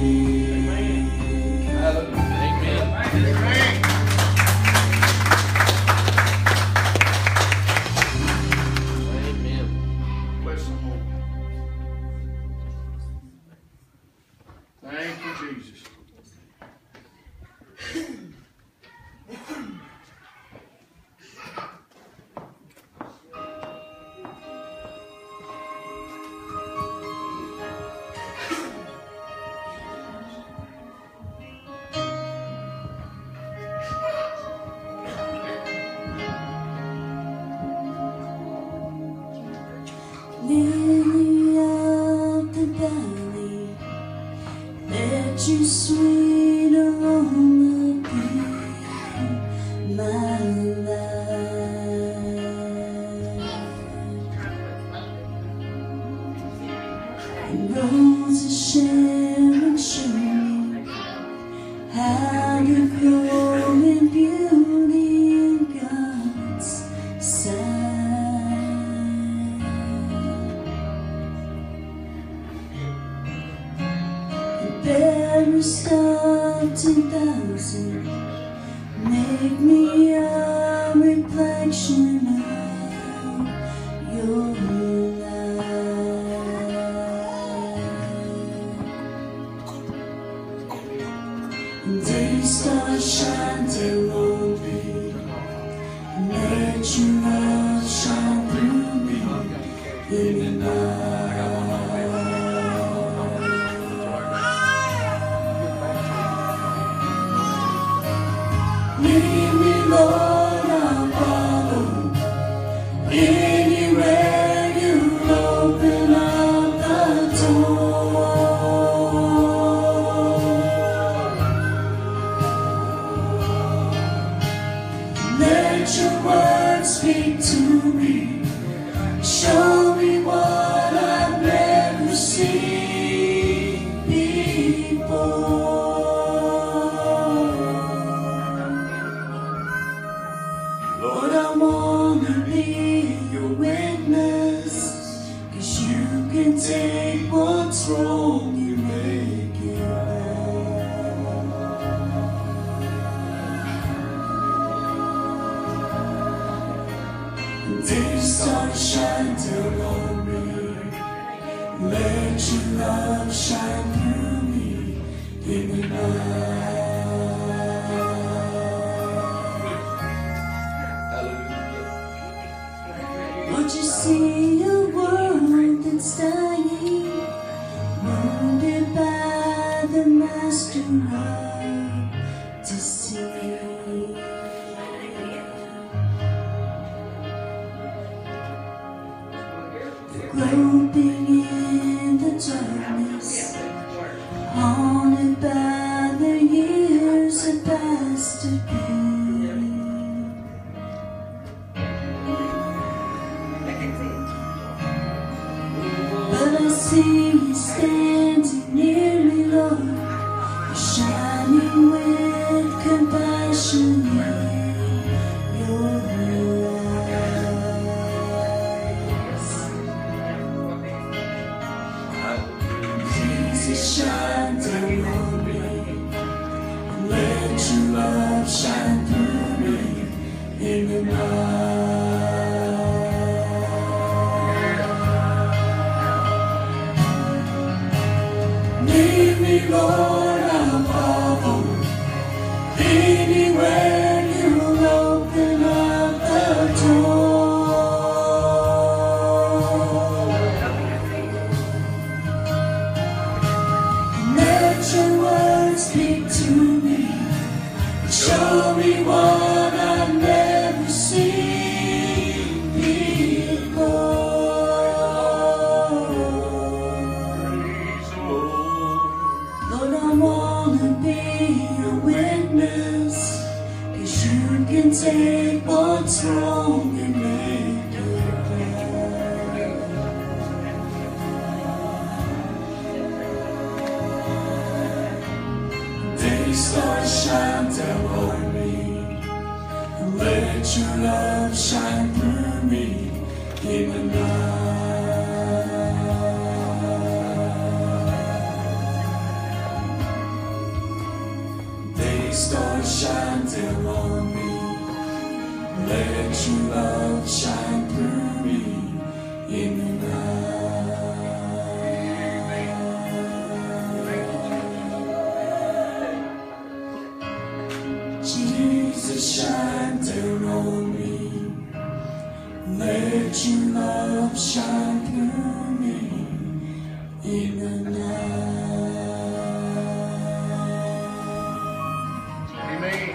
Bless the Lord. Thank you, Jesus. Lily of the valley, let your sweet aroma be my life. And roses Sharon show me how to grow in beauty in God's sight. Fairest of 10,000, make me a reflection of your light. And day stars shine till on me, and let your love shine through me in the night. Lead me, Lord, I'll follow. Anywhere you open up the door. Let your word speak to me. Show me what I've never seen before. Lord, I wanna be your witness, 'cause you can take what's wrong, you make it right. And day stars shine down on me, let your love shine through me in the night. Lord, you see a world that's dying, wounded by the master of deceit. Groping in the darkness, haunted by the years that past to be. But I see you standing near me, Lord, shining with compassion in your eyes. in the night. Lead me, Lord, I'll follow. Anywhere you open up the door. Let your words speak to me. Show me what I've never seen before. Lord, I wanna be a witness, 'cause you can take what's wrong and make it right. Day stars shine down on me, and let your love shine through me in the night. Day stars shine down on me, let your love shine through me in the night. Jesus, shine down on me. Let your love shine through me in the night. Amen.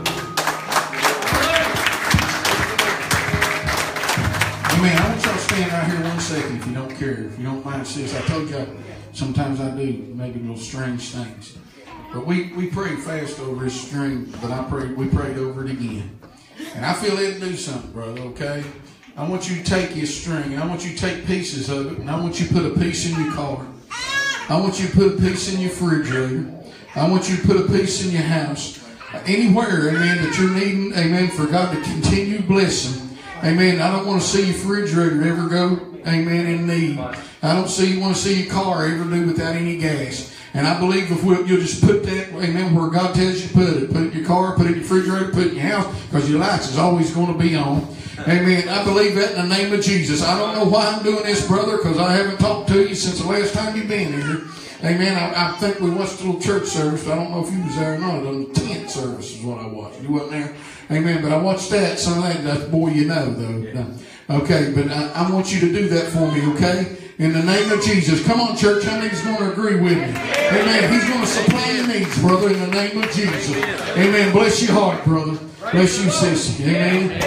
Amen. I want y'all to stand right here 1 second if you don't care. If you don't mind, sis. I told y'all sometimes I do maybe little strange things. But we prayed fast over this string, but we prayed over it again. And I feel it'll do something, brother, okay? I want you to take your string, and I want you to take pieces of it, and I want you to put a piece in your car. I want you to put a piece in your refrigerator. I want you to put a piece in your house. Anywhere, amen, that you're needing, amen, for God to continue blessing. Amen. I don't want to see your refrigerator ever go, amen, in need. I don't want to see your car ever do without any gas. And I believe if you'll just put that, amen, where God tells you to put it. Put it in your car, put it in your refrigerator, put it in your house, because your lights is always going to be on. Amen. I believe that in the name of Jesus. I don't know why I'm doing this, brother, because I haven't talked to you since the last time you've been here. Amen. I think we watched a little church service. I don't know if you was there or not. The tent service is what I watched. You wasn't there? Amen. But I watched that. Some of that's boy you know, though. Okay, but I want you to do that for me, okay? In the name of Jesus. Come on, church. How many's going to agree with me? Amen. He's going to supply your needs, brother, in the name of Jesus. Amen. Bless your heart, brother. Bless you, sister. Amen.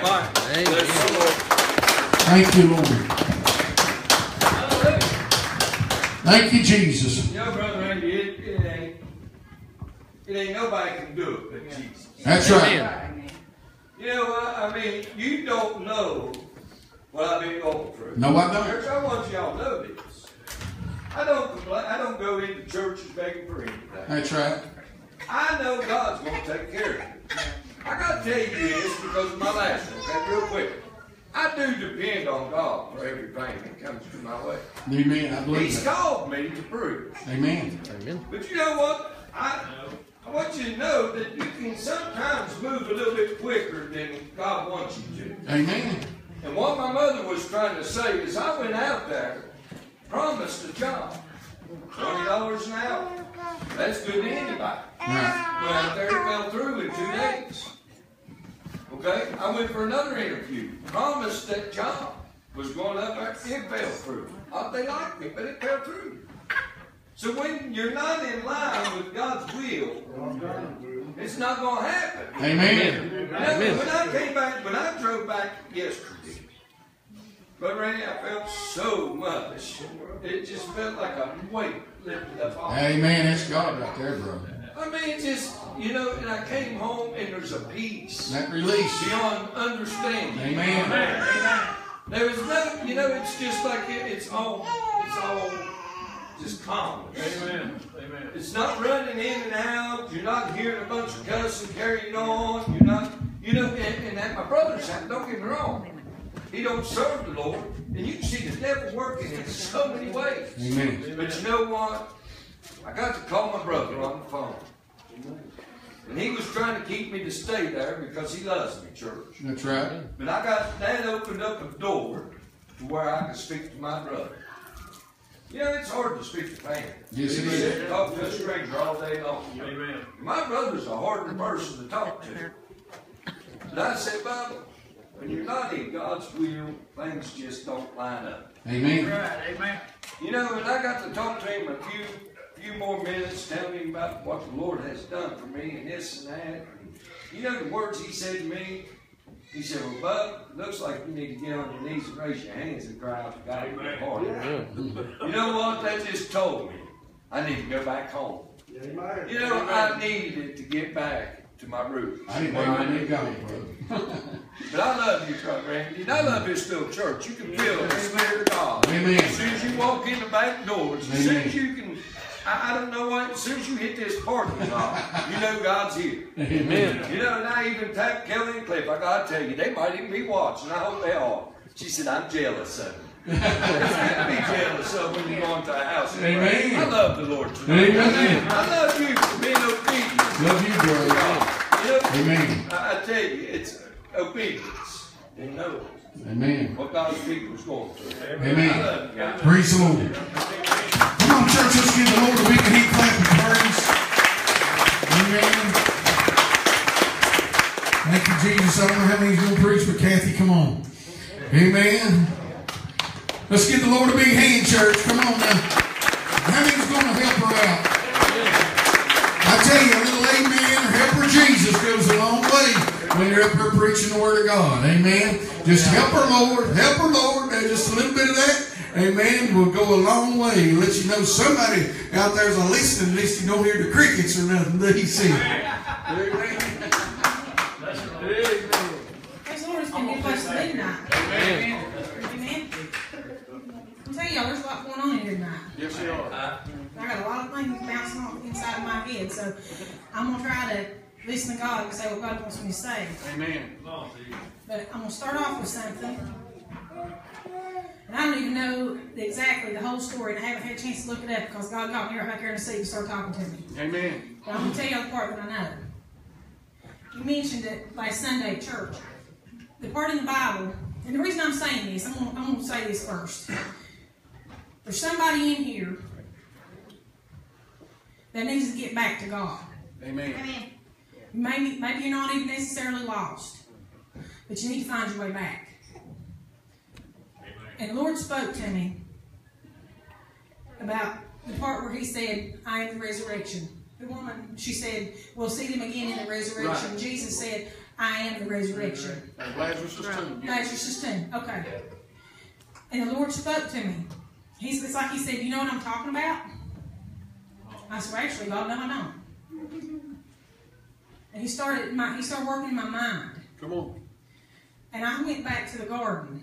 Thank you, Lord. Thank you, Jesus. You know, Brother Randy, it ain't nobody can do it but Jesus. That's right. You know what? I mean, you don't know what I've been going through. No, I don't. Church, I want y'all to know this. I don't complain. I don't go into churches begging for anything. That's right. I know God's going to take care of it. I got to tell you this because of my last one, okay, real quick. I do depend on God for everything that comes to my way. Amen. I believe He's that. called me to preach. Amen. But you know what? I want you to know that you can sometimes move a little bit quicker than God wants you to. Amen. And what my mother was trying to say is I went out there, promised a job, $20 an hour. That's good to anybody. Right. Went out there, fell through in 2 days. Okay? I went for another interview. Promised that job. Was going up there. It fell through. They liked me, but it fell through. So when you're not in line with God's will, it's not going to happen. Amen. When I came back, when I drove back yesterday, but Randy, I felt so much. It just felt like a weight lifted up off me. Amen. That's God right there, brother. I mean, it's just, you know, and I came home and there's a peace That release. beyond understanding. Amen. There was no, you know, it's just like it's all just calm. Amen. Amen. It's not running in and out. You're not hearing a bunch of cussing carrying on. You're not, you know, and at my brother's house, don't get me wrong. He don't serve the Lord. And you can see the devil working in so many ways. Amen. But you know what? I got to call my brother on the phone. And he was trying to keep me to stay there because he loves me, church. That's right. But I got, Dad opened up a door to where I could speak to my brother. You know, it's hard to speak to family. Yes, it You is. sit and talk to a stranger all day long. Amen. My brother's a harder person to talk to. But I said, Bubba, when you're not in God's will, things just don't line up. Amen. Right, amen. You know, and I got to talk to him a few more minutes, telling him about what the Lord has done for me and this and that. And you know the words he said to me? He said, well, Bub, looks like you need to get on your knees and raise your hands and cry out to God in your heart. You know what? That just told me I need to go back home. Amen. You know, I needed to get back to my roots. I didn't know where they going, brother. But I love you, Brother Randy. And I love this little church. You can feel the Spirit of God. Amen. As soon as you walk in the back doors, as soon as you can, I don't know what, as soon as you hit this parking lot, you know God's here. Amen. You know, and I even tapped Kelly and Cliff. I gotta tell you, they might even be watching. I hope they are. She said, I'm jealous of them. Be jealous of when you go into a house. Amen. I love the Lord tonight. Amen. I love you for being obedient. Love you, brother. You know, Amen. I tell you, it's obedience. And know Amen. what God's people is going through. Amen. I love you guys. Praise the Lord. Come on, church, let's give the Lord a big hand clap of praise. Amen. Thank you, Jesus. I don't know how many he's going to preach, but Kathy, come on. Amen. Let's give the Lord a big hand, church. Come on now. How many's going to help her out? I tell you, a little amen or help her Jesus goes a long way when you're up here preaching the Word of God. Amen. Just help her, Lord. Help her, Lord. Just a little bit of that. Amen. Will go a long way. Let you know somebody out there's a listening. At least you don't hear the crickets or nothing that he said. Amen. Praise the Lord, it's been a good place to be tonight. Amen. Amen. I'll tell y'all, there's a lot going on in here tonight. Yes, they are. I got a lot of things bouncing off inside of my head, so I'm going to try to listen to God and say what God wants me to say. Amen. But I'm going to start off with something. And I don't even know exactly the whole story, and I haven't had a chance to look it up because God got me right back here in the seat and started talking to me. Amen. But I'm going to tell you the part that I know. You mentioned it last Sunday at church. The part in the Bible, and the reason I'm saying this, I'm going to say this first. There's somebody in here that needs to get back to God. Amen. Maybe you're not even necessarily lost, but you need to find your way back. And the Lord spoke to me about the part where he said, I am the resurrection. The woman, she said, we'll see them again in the resurrection. Right. Jesus said, I am the resurrection. Lazarus' tomb. Lazarus' tomb. Okay. And the Lord spoke to me. It's like he said, you know what I'm talking about? I said, well, actually, God, no, I don't. And he started working in my mind. Come on. And I went back to the garden.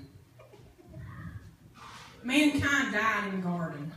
Mankind died in the garden.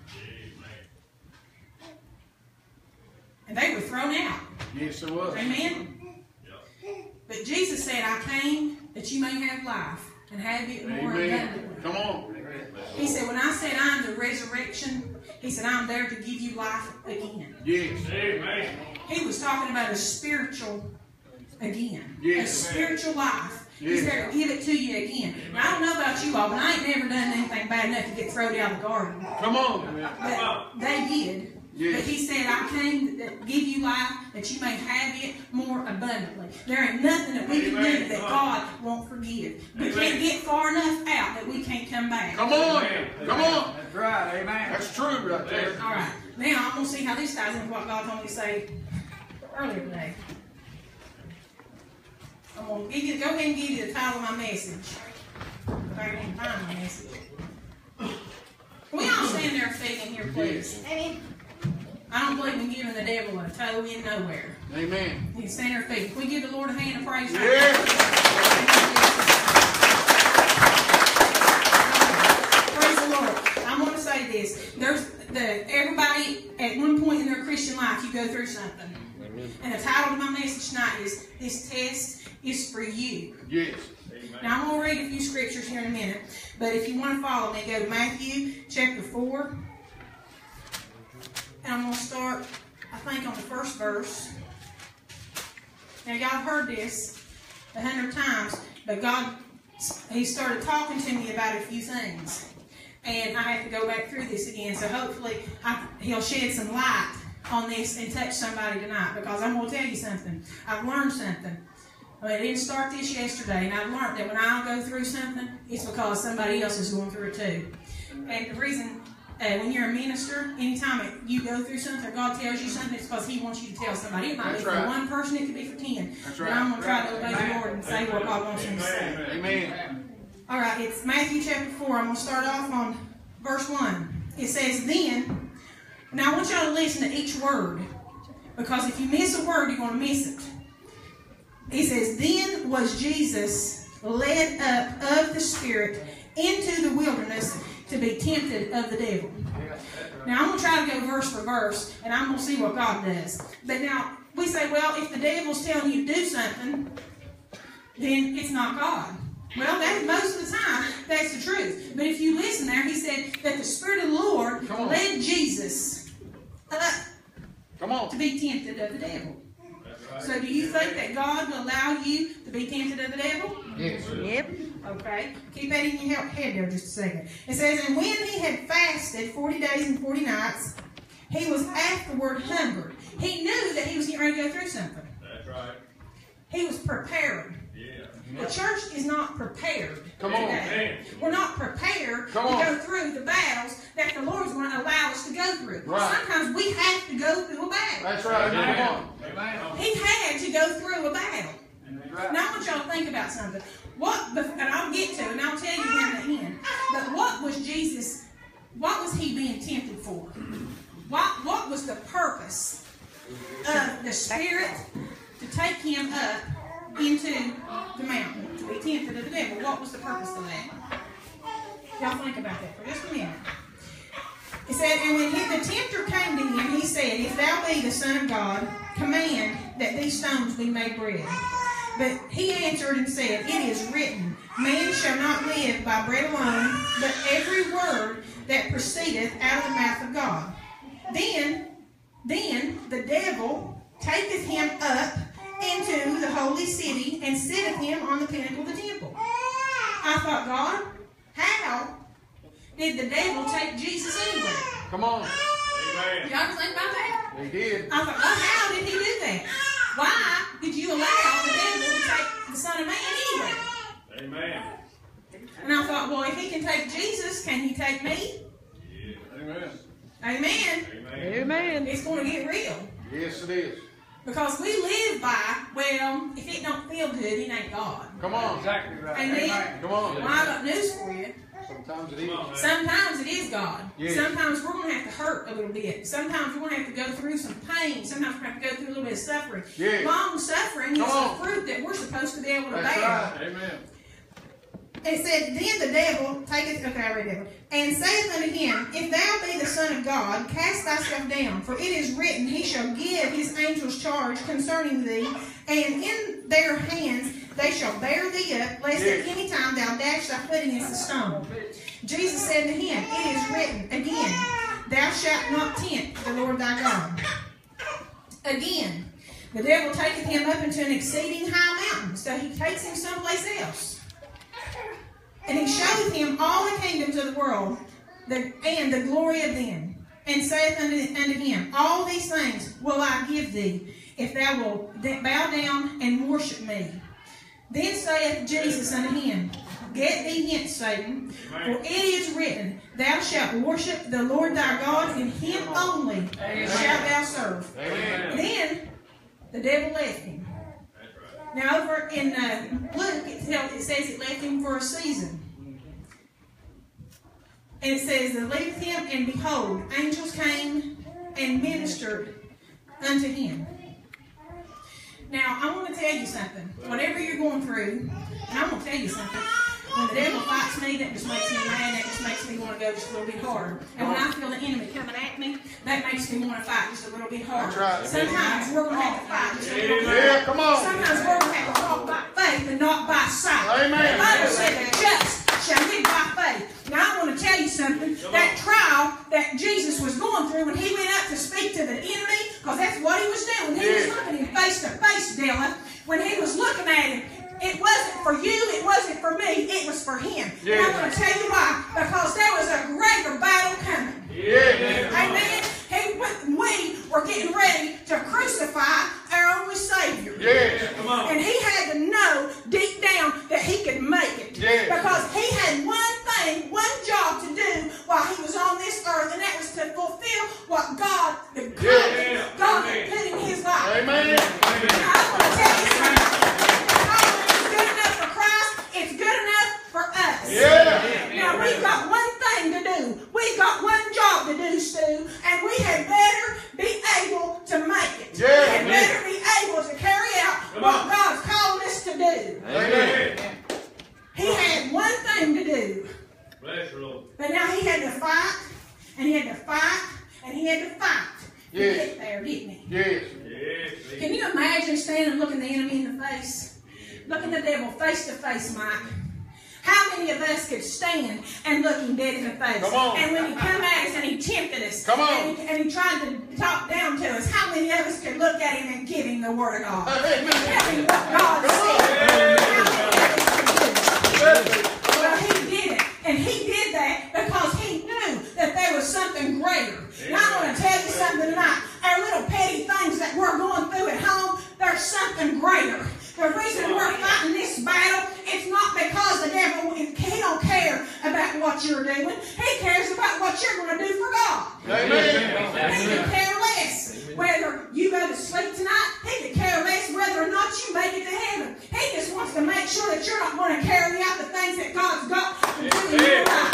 And they were thrown out. Yes, it was. Amen? But Jesus said, I came that you may have life and have it more abundantly. Come on. He said, when I said I'm the resurrection, he said, I'm there to give you life again. Yes. Amen. He was talking about a spiritual again. Yes. A spiritual life. Yes. He's there to give it to you again. Now, I don't know about you all, but I ain't never done anything bad enough to get thrown out of the garden. Come on. But they did. Yes. But he said, I came to give you life that you may have it more abundantly. There ain't nothing that we can do that God won't forgive. We can't get far enough out that we can't come back. Come on. Come on. That's right, amen. That's true right there. All right. Now I'm going to see how this ties into what God told me to say earlier today. I'm going to go ahead and give you the title of my message. If I can find my message. Can we all stand there feet in here, please? Amen. I don't believe in giving the devil a toe in nowhere. Amen. You can stand there feet. If we give the Lord a hand of praise. Yeah. Praise the Lord. I want to say this. Everybody at one point in their Christian life, you go through something. And the title of my message tonight is, This Test is for You. Yes. Now, I'm going to read a few scriptures here in a minute. But if you want to follow me, go to Matthew chapter 4. And I'm going to start, I think, on the first verse. Now, y'all heard this 100 times, but God, He started talking to me about a few things. And I have to go back through this again. So hopefully He'll shed some light on this and touch somebody tonight. Because I'm going to tell you something. I've learned something. I didn't start this yesterday. And I've learned that when I go through something, it's because somebody else is going through it too. And the reason, when you're a minister, anytime you go through something or God tells you something, it's because He wants you to tell somebody. It might be for one person, it could be for 10. But I'm going to try to obey the Lord and say what God wants me to say. Amen. All right, it's Matthew chapter 4. I'm going to start off on verse 1. It says, then, now I want y'all to listen to each word, because if you miss a word, you're going to miss it. It says, then was Jesus led up of the Spirit into the wilderness to be tempted of the devil. Now, I'm going to try to go verse for verse, and I'm going to see what God does. But now, we say, well, if the devil's telling you to do something, then it's not God. Well, most of the time, that's the truth. But if you listen there, he said that the Spirit of the Lord led Jesus up to be tempted of the devil. Right. So do you think that God will allow you to be tempted of the devil? Yes. Yep. Okay. Keep that in your head there just a second. It says, and when he had fasted 40 days and 40 nights, he was afterward hungered. He knew that he was getting ready to go through something. That's right. He was prepared. Yeah. The church is not prepared. Come on. Amen. We're not prepared to go through the battles that the Lord's going to allow us to go through. Right. Sometimes we have to go through a battle. That's right. Amen. He had to go through a battle. Right. Now I want y'all to think about something. And I'll get to it, and I'll tell you here in the end. But what was Jesus, what was he being tempted for? What was the purpose of the Spirit to take him up into the mountain to be tempted of the devil? What was the purpose of that? Y'all think about that for just a minute. It said, and when the tempter came to him, he said, if thou be the Son of God, command that these stones be made bread. But he answered and said, it is written, man shall not live by bread alone, but every word that proceedeth out of the mouth of God. Then the devil taketh him up into the holy city and sitteth him on the pinnacle of the temple. I thought, God, how did the devil take Jesus anywhere? Come on. Amen. Y'all ever think about that? He did. I thought, God, how did he do that? Why did you allow the devil to take the Son of Man anywhere? Amen. And I thought, well, if he can take Jesus, can he take me? Yeah. Amen. Amen. Amen. It's going to get real. Yes, it is. Because we live by, well, if it don't feel good, it ain't God. Come on. Exactly right. Amen. Come on. Well, I got news for you. Sometimes it is. Sometimes it is God. Yes. Sometimes we're going to have to hurt a little bit. Sometimes we're going to have to go through some pain. Sometimes we're going to have to go through a little bit of suffering. Yes. Long suffering is the fruit that we're supposed to be able to That's bear. right. Amen. It said, then the devil taketh, okay, I read that one, and saith unto him, if thou be the Son of God, cast thyself down, for it is written, he shall give his angels charge concerning thee, and in their hands they shall bear thee up, lest at any time thou dash thy foot against a stone. Jesus said to him, it is written, again, thou shalt not tempt the Lord thy God. Again, the devil taketh him up into an exceeding high mountain, so he takes him someplace else. And he showed him all the kingdoms of the world, and the glory of them, and saith unto him, all these things will I give thee, if thou wilt bow down and worship me. Then saith Jesus unto him, get thee hence, Satan, for it is written, thou shalt worship the Lord thy God, and him only shalt thou serve. Amen. Then the devil left him. Now over in Luke, it says it left him for a season. And it says, they left him, and behold, angels came and ministered unto him. Now, I want to tell you something. Whatever you're going through, and I'm going to tell you something. When the devil fights me, that just makes me mad. That just makes me want to go just a little bit harder. And when I feel the enemy coming at me, that makes me want to fight just a little bit harder. That's right. Sometimes we're going to have to fight just a little bit harder. Yeah, come on. Sometimes we're going to have to walk by faith and not by sight. Amen. The Bible said the just shall live by faith. Now, I want to tell you something. That trial that Jesus was going through when he went up to speak to the enemy, because that's what he was doing. He was looking him face to face, Della. when he was looking at him, it wasn't for you, it wasn't for me, it was for him. And I'm going to tell you why. Because there was a greater battle coming. Amen. We were getting ready to crucify our only Savior. And he had to know deep down that he could make it. Because he had one thing, one job to do while he was on this earth, and that was to fulfill what God, the God had put in his life. Amen. I want to tell you something. It's good enough for Christ. It's good enough for us. Now we've got one thing to do. We've got one job to do, Stu, and we had better be able to make it. We had better be able to carry out what God's called us to do. Amen. He had one thing to do. Bless you, Lord. But now he had to fight, and he had to fight, and he had to fight to get there, didn't he? Yes. Can you imagine standing and looking the enemy in the face? Looking the devil face to face, Mike. How many of us could stand and look him dead in the face? Come on. And when he come at us and he tempted us, Come on. and he tried to talk down to us, how many of us could look at him and give him the word of God? And tell him what God said. How many of us could do it? Well, he did it. And he did that because he knew that there was something greater. And I'm going to tell you something tonight. Our little petty things that we're going through at home, there's something greater. The reason we're fighting this battle, it's not because the devil, he don't care about what you're doing. He cares about what you're going to do for God. Amen. He could care less whether you go to sleep tonight. He could care less whether or not you make it to heaven. He just wants to make sure that you're not going to carry out the things that God's got to do in your life.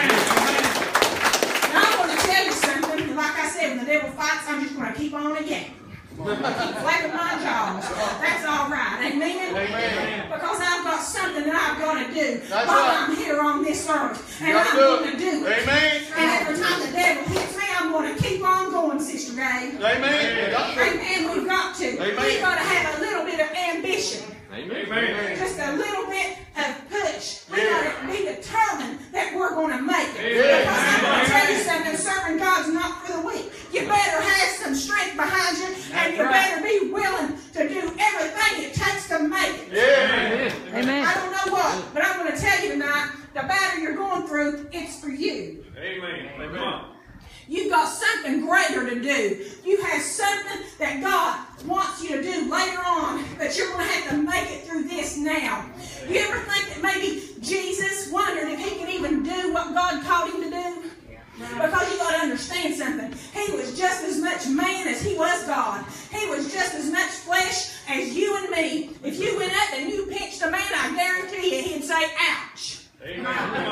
Now, I want to tell you something. Like I said, when the devil fights, I'm just going to keep on again. Keep flapping my jaws. That's all right. Amen? Amen. Because I've got something that I've got to do That's while right. I'm here on this earth. And You I'm gotta going to do it. Amen. And every time the devil hits me, I'm going to keep on going, Sister Gay. Amen. Amen. We've got to. Amen. We've got to have a little bit of ambition. Amen. Just a little bit of push. We've got to be determined that we're going to make it. Yeah. Because I'm going to tell you something, serving God's not for the weak. You better have some strength behind you, and you better be willing to do everything it takes to make it. Yeah. Amen. I don't know what, but I'm going to tell you tonight, the battle you're going through, it's for you. Amen. Amen. You've got something greater to do. You have something that God wants you to do later on, but you're going to have to make it through this now. You ever think that maybe Jesus wondered if he could even do what God called him to do? Because you got to understand something. He was just as much man as he was God. He was just as much flesh as you and me. If you went up and you pinched a man, I guarantee you he'd say, ouch. Amen.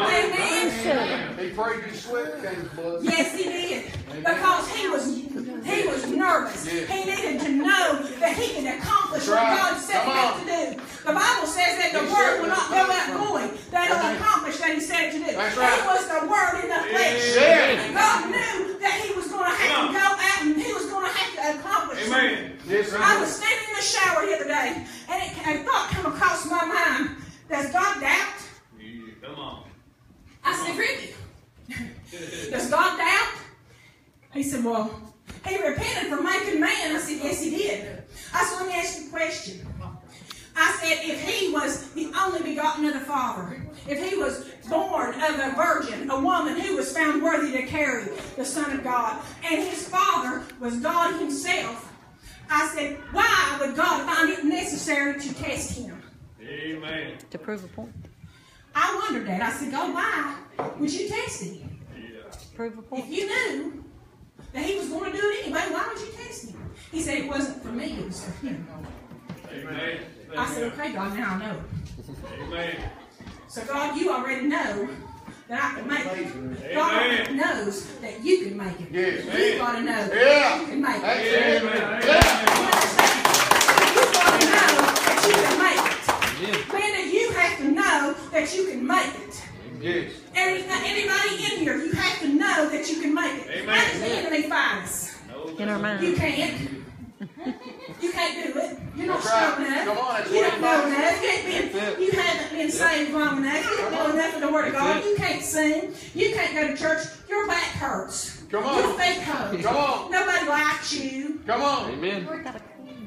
Amen. He prayed his sweat came blood. Yes, he did. Because he was nervous. He needed to know that he could accomplish what God set him out to do. The Bible says that the word will not go out void. That will accomplish that he said it to do. That's right. He was the word in the flesh. Yeah. And God knew that he was going to have to go out and he was going to have to accomplish something. Amen. Yes, I was standing in the shower the other day, and a thought came across my mind. Does God doubt? Come on. I said, Ricky, does God doubt? He said, well, he repented for making man. I said, yes, he did. I said, let me ask you a question. I said, if he was the only begotten of the Father, if he was born of a virgin, a woman who was found worthy to carry the Son of God, and his Father was God himself, I said, why would God find it necessary to test him? Amen. To prove a point. I wondered that. I said, God, why would you test him? Prove a point. If you knew that he was going to do it anyway, why would you test him? He said, it wasn't for me, it was for him. Amen. I said, okay, God, now I know. Amen. So, God, you already know that I can make it. God knows that you can make it. Yes. You've got to know Yeah. that you can make That's it. it. Amen. You understand? You've got to know that you can make it. Linda, you have to know that you can make it. Yes. Anybody in here, you have to know that you can make it. Amen. How does the enemy fight us? In our mind. You can't. You can't do it. You're not That's strong right. enough. Come on, that's You what don't it know is. enough. You haven't been saved long enough. You don't know enough of the Word of God. You can't sing. You can't go to church. Your back hurts. Come on. Your feet hurt. Come on. Nobody likes you. Come on. Amen.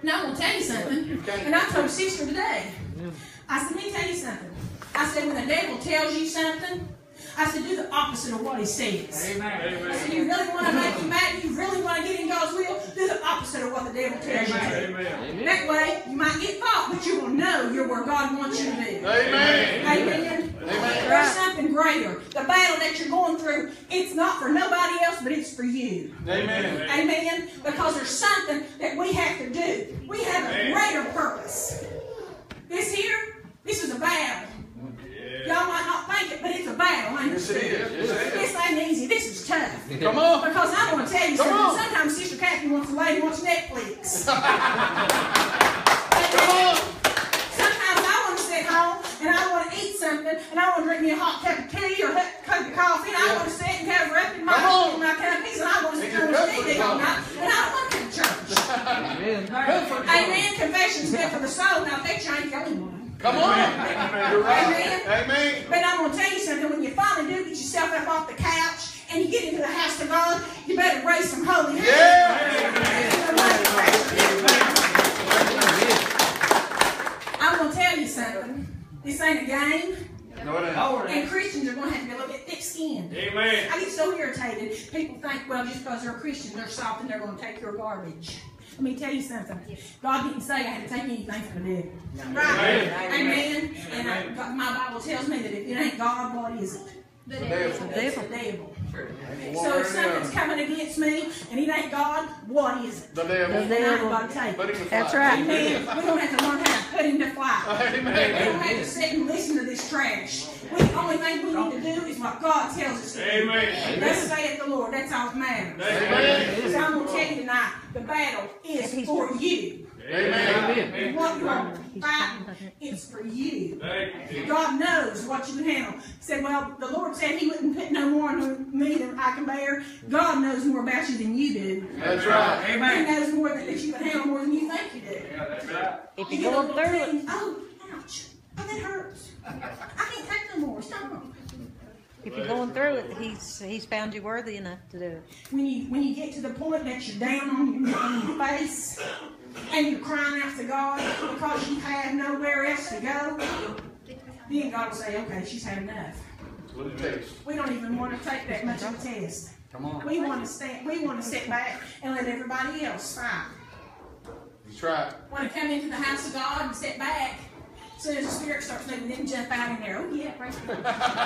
Now I'm going to tell you something, and I told sister today. I said, let me tell you something. I said, when the devil tells you something, I said, do the opposite of what he says. Amen. I said, you really want to make him mad? You really want to get in God's will? Do the opposite of what the devil tells you to do. Amen. That way, you might get caught, but you will know you're where God wants you to be. Amen. Amen. Amen. There's something greater. The battle that you're going through, it's not for nobody else, but it's for you. Amen. Amen. Because there's something that we have to do. We have a greater purpose. This here, this is a battle. Y'all might not think it, but it's a battle, ain't it? Yes, it is. This ain't easy. This is tough. Come on. Because I'm going to tell you Come something. on. Sometimes Sister Kathy wants to lay and watch Netflix. Come on. Sometimes I want to sit home and I want to eat something and I want to drink me a hot cup of tea or a cup of coffee and I want to sit and cover up in my canapes and I want to sit there and watch TV all night and I don't want to go to church. Amen. Confession's good for the soul. Now, I bet you ain't the only one. Come on. You're right. Amen. But I'm going to tell you something. When you finally do get yourself up off the couch and you get into the house of God, you better raise some holy hands. I'm going to tell you something. This ain't a game. No, it ain't. And Christians are going to have to be a little bit thick-skinned. Amen. I get so irritated. People think, well, just because they're a Christian, they're soft and they're going to take your garbage. Let me tell you something. God didn't say I had to take anything from the devil. Right? Amen. And my Bible tells me that if it ain't God, what is it? The devil. It's the devil. So if something's coming against me and it ain't God, what is it? The devil. And I ain't got to take Put it. him to That's flight. right. Amen. We're going to have to learn how to put him to flight. Amen. We don't have to sit and listen to this trash. The only thing we need to do is what God tells us to do. Amen. Thus saith the Lord. That's all that matters. Amen. So I'm going to tell you tonight, the battle is for you. Amen. What you're fighting, it's for you. God knows what you can handle. He said, well, the Lord said he wouldn't put no more on me than I can bear. God knows more about you than you do. That's right. He knows more that you can handle more than you think you do. If You you're get a going little through it, thing, oh, ouch. Oh, that hurts. I can't take no more. Stop. if you're going through it, he's found you worthy enough to do it. When you get to the point that you're down on your face and you're crying out to God because you have nowhere else to go, then God will say, okay, she's had enough. What it takes. We don't even want to take that much of a test. Come on. We want to sit back and let everybody else fight. That's right. Want to come into the house of God and sit back. As soon as the Spirit starts moving, then jump out in there. Oh yeah, praise God.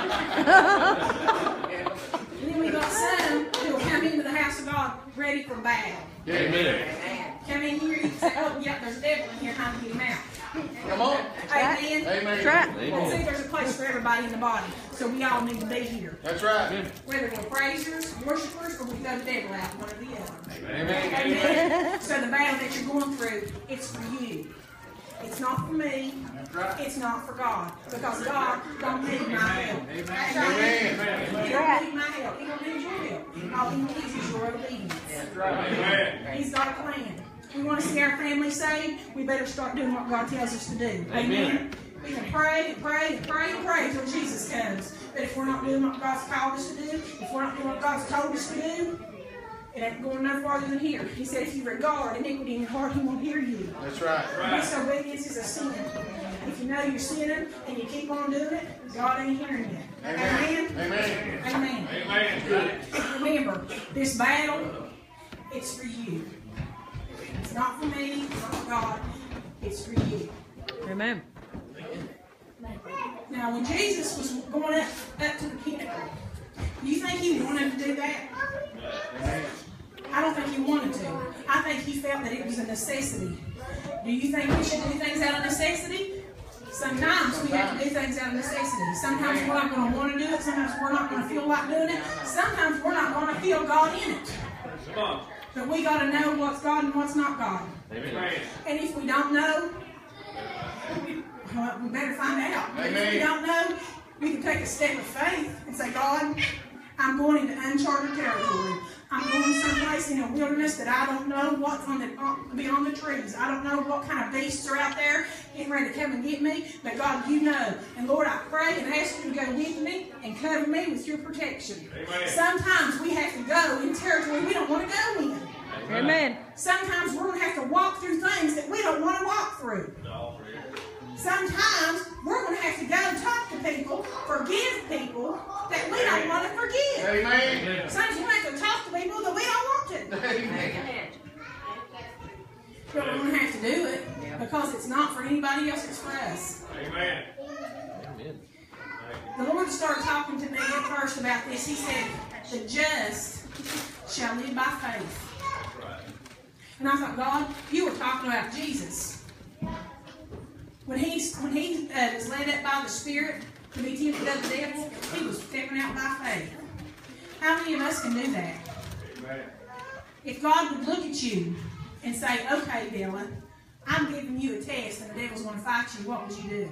And then we got some who will come into the house of God ready for battle. Amen. Come in here and say, oh yeah, there's a devil in here, time to get him out. Come on. Amen. Amen. That's right. Well, see, there's a place for everybody in the body, so we all need to be here. That's right. Whether we're praisers, worshipers, or we throw the devil out, one or the other. Amen. Amen. So the battle that you're going through, it's for you. It's not for me. It's not for God. Because God don't need my help. Amen. He don't need my help. He don't need your help. All he needs is your obedience. He's got a plan. We want to see our family saved, we better start doing what God tells us to do. Amen. We can pray and pray and pray and pray until Jesus comes. But if we're not doing what God's called us to do, if we're not doing what God's told us to do, it ain't going no farther than here. He said if you regard iniquity in your heart, he won't hear you. That's right. Disobedience is a sin. If you know you're sinning and you keep on doing it, God ain't hearing you. Amen? Amen. Amen. Amen. Remember, this battle, it's for you. It's not for me, it's not for God, it's for you. Amen. Now, when Jesus was going up to the pinnacle, do you think he wanted to do that? I don't think he wanted to. I think he felt that it was a necessity. Do you think we should do things out of necessity? Sometimes we have to do things out of necessity. Sometimes we're not going to want to do it. Sometimes we're not going to feel like doing it. Sometimes we're not going to feel God in it. Come on. But we got to know what's God and what's not God. Amen. And if we don't know, we better find out. But if we don't know, we can take a step of faith and say, God, I'm going into uncharted territory. I'm going someplace in the wilderness that I don't know what's beyond the trees. I don't know what kind of beasts are out there getting ready to come and get me. But God, you know. And Lord, I pray and ask you to go with me and cover me with your protection. Amen. Sometimes we have to go in territory we don't want to go in. Amen. Sometimes we're going to have to walk through things that we don't want to walk through. Sometimes we're going to have to go and talk to people, forgive people that we don't want to forgive. Amen. Sometimes we're going to have to talk to people that we don't want to. Amen. But we're going to have to do it because it's not for anybody else, it's for us. Amen. The Lord started talking to me at first about this. He said, the just shall live by faith. And I thought, God, you were talking about Jesus. When he was led up by the Spirit to be tempted of the devil, he was stepping out by faith. How many of us can do that? Amen. If God would look at you and say, okay, Dylan, I'm giving you a test and the devil's going to fight you, what would you do?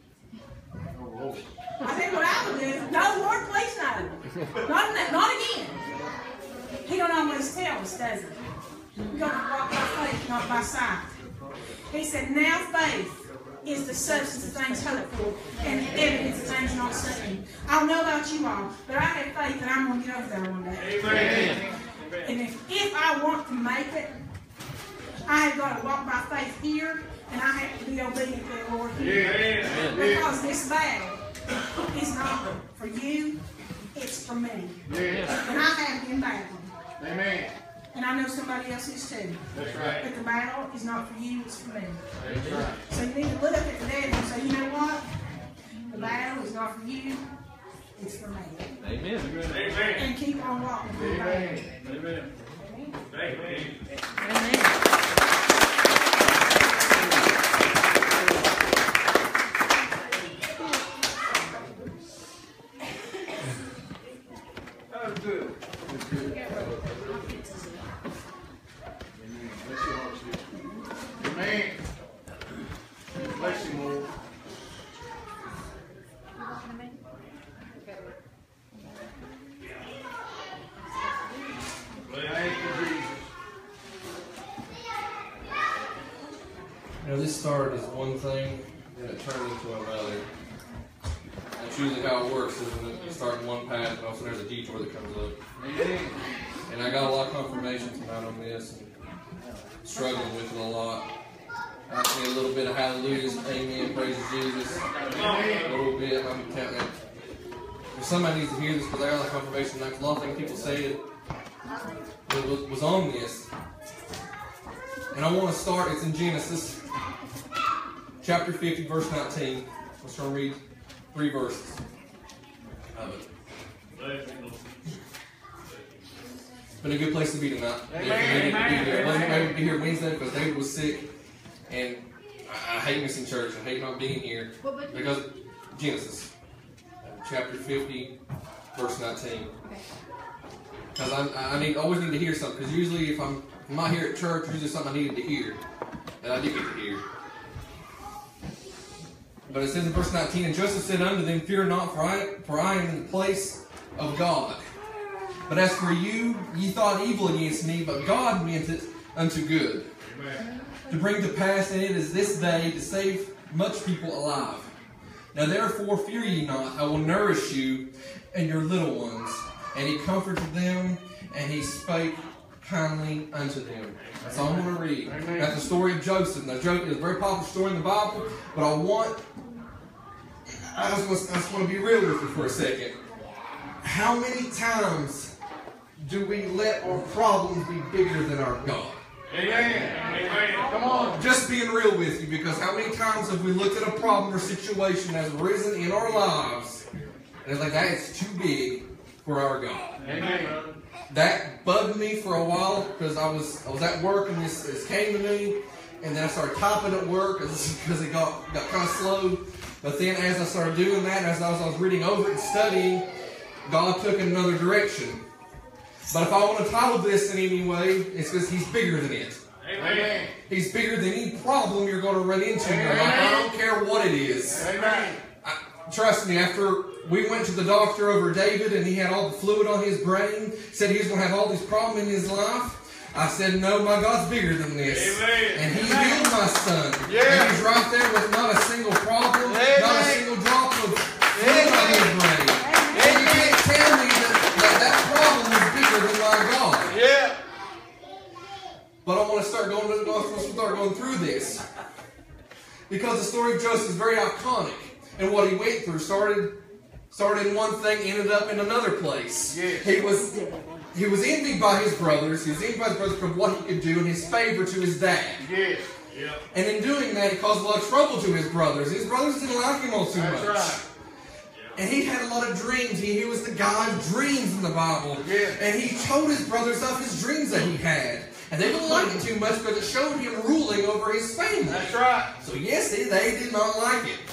I think what I would do, no, Lord, please no. Not again. He don't always tell us, does he? We're going to walk by faith, not by sight. He said, now faith is the substance of things hoped for and the evidence of things not seen. I don't know about you all, but I have faith that I'm going to get over there one day. Amen. And if I want to make it, I have got to walk by faith here, and I have to be obedient to the Lord here. Amen. Because this battle is not for you, it's for me. Yes. And I have been battling. Amen. And I know somebody else is too. That's right. But the battle is not for you, it's for me. That's right. So you need to look at the devil and say, you know what? The battle is not for you, it's for me. Amen. And keep on walking through the battle. Amen. Amen. Amen. That was good. Amen. Bless you, Lord. Thank you, Jesus. You know, this started as one thing, and it turned into another. That's usually how it works, isn't it? You start in one path, and also there's a detour that comes up. Amen. And I got a lot of confirmation tonight on this, and struggling with it a lot. I say a little bit of hallelujahs, amen, praise Jesus. A little bit, I'm counting it. If somebody needs to hear this, because I got a lot of confirmation tonight, 'cause a lot of things people said was on this. And I want to start, it's in Genesis, chapter 50, verse 19. I'm just going to read 3 verses of it. It's been a good place to be tonight. Amen. I wasn't able to be here Wednesday because David was sick. And I hate missing church. I hate not being here. Because Genesis, chapter 50, verse 19. Because I always need to hear something. Because usually if I'm not here at church, usually something I needed to hear. And I did get to hear. But it says in verse 19, and Joseph said unto them, fear not, for I am in the place of God. But as for you, ye thought evil against me, but God meant it unto good. Amen. To bring to pass, and it is this day, to save much people alive. Now therefore fear ye not, I will nourish you and your little ones. And he comforted them, and he spake kindly unto them. That's all I'm going to read. Amen. That's the story of Joseph. Now, Joseph is a very popular story in the Bible, but I just want to be real with you for a second. How many times do we let our problems be bigger than our God? Amen. Amen. Come on. Just being real with you, because how many times have we looked at a problem or situation that's risen in our lives, and it's like, that is too big for our God. Amen. That bugged me for a while, because I was at work and this came to me, and then I started typing at work because it got kind of slow. But then as I started doing that, and as I was reading over it and studying, God took in another direction. But if I want to title this in any way, it's because He's bigger than it. Amen. He's bigger than any problem you're going to run into in your life. I don't care what it is. Amen. Trust me, after we went to the doctor over David and he had all the fluid on his brain, said he was going to have all these problems in his life, I said, no, my God's bigger than this. Amen. And He healed my son. Yeah. And He's right there with not a single problem, Amen. not a single drop of fluid on his brain. And you can't tell me that problem is bigger than my God. Yeah. start going through this. Because the story of Joseph is very iconic. And what he went through started in one thing, ended up in another place. Yes. He was envied by his brothers. He was envied by his brothers for what he could do in his favor to his dad. Yes. Yeah. And in doing that, he caused a lot of trouble to his brothers. His brothers didn't like him all too much. That's right. And he had a lot of dreams. He was the guy of dreams in the Bible. Yeah. And he told his brothers of his dreams that he had. And they didn't like it too much because it showed him ruling over his family. That's right. So yes, they did not like it.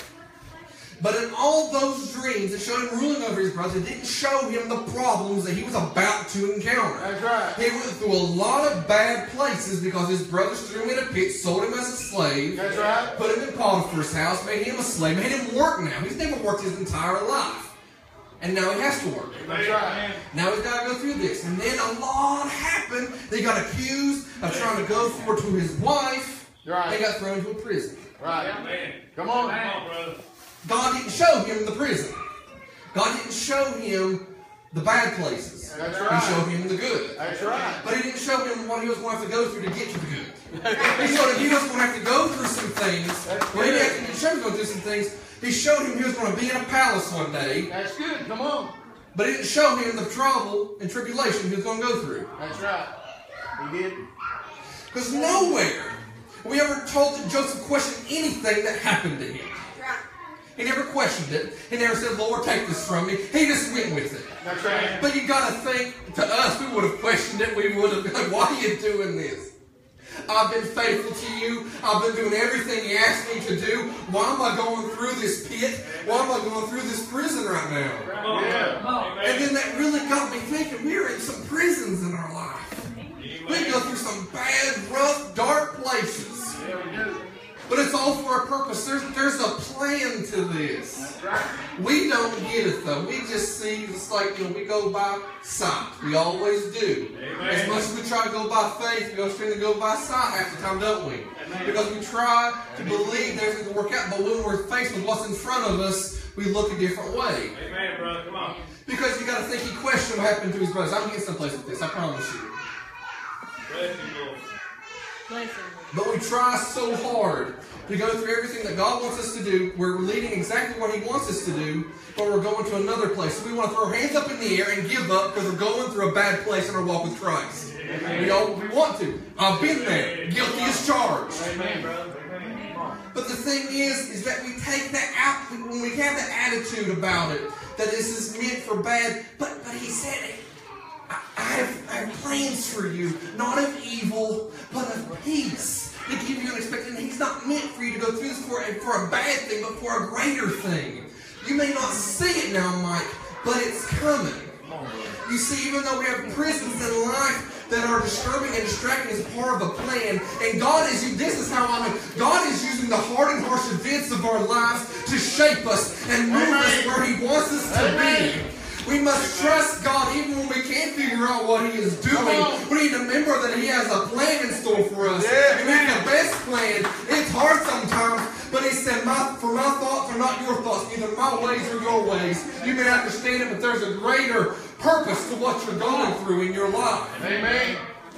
But in all those dreams, it showed him ruling over his brothers. It didn't show him the problems that he was about to encounter. That's right. He went through a lot of bad places because his brothers threw him in a pit, sold him as a slave. That's right. Put him in Potiphar's house, made him a slave, made him work now. He's never worked his entire life. And now he has to work. That's right. Now he's got to go through this. And then a lot happened. They got accused of trying to go for to his wife. Right. They got thrown into a prison. Right. Amen. Come on. Come on, brother. God didn't show him the prison. God didn't show him the bad places. That's right. He showed him the good. That's right. But he didn't show him what he was going to have to go through to get to the good. He showed him he was going to have to go through some things. Well, he didn't show him going through some things. He showed him he was going to be in a palace one day. That's good. Come on. But he didn't show him the trouble and tribulation he was going to go through. That's right. He did. Because nowhere were we ever told that Joseph questioned anything that happened to him. He never questioned it. He never said, Lord, take this from me. He just went with it. That's right. But you got to think, to us, we would have questioned it. We would have gone, why are you doing this? I've been faithful to you. I've been doing everything you asked me to do. Why am I going through this pit? Why am I going through this prison right now? Come on. Yeah. And then that really got me thinking, we're in some prisons in our life. We go through some bad, rough, dark places. Yeah, we do. But it's all for a purpose. There's a plan to this. That's right. We don't get it though. We just see, it's like, we go by sight. We always do. Amen. As much as we try to go by faith, we go straight to go by sight half the time, don't we? Because we try to believe everything will work out, but when we're faced with what's in front of us, we look a different way. Amen, brother. Come on. Because you got to think he questioned what happened to his brothers. I'm getting someplace with this, I promise you. Bless you, Lord. But we try so hard to go through everything that God wants us to do. We're leading exactly what He wants us to do, but we're going to another place. So we want to throw our hands up in the air and give up because we're going through a bad place in our walk with Christ. We want to. I've been there. Guilty as charged. Amen, brother. But the thing is that we take that out, when we have that attitude about it, that this is meant for bad, but He said it. I have plans for you, not of evil, but of peace. To give you an expectation. He's not meant for you to go through this for a bad thing, but for a greater thing. You may not see it now, Mike, but it's coming. You see, even though we have prisons in life that are disturbing and distracting as part of a plan, and God is, this is how I know, God is using the hard and harsh events of our lives to shape us and move us where He wants us to be. We must trust God even when we can't figure out what He is doing. We need to remember that He has a plan in store for us. And it's the best plan. It's hard sometimes, but He said, for my thoughts are not your thoughts, neither my ways or your ways. You may understand it, but there's a greater purpose to what you're going through in your life. Amen.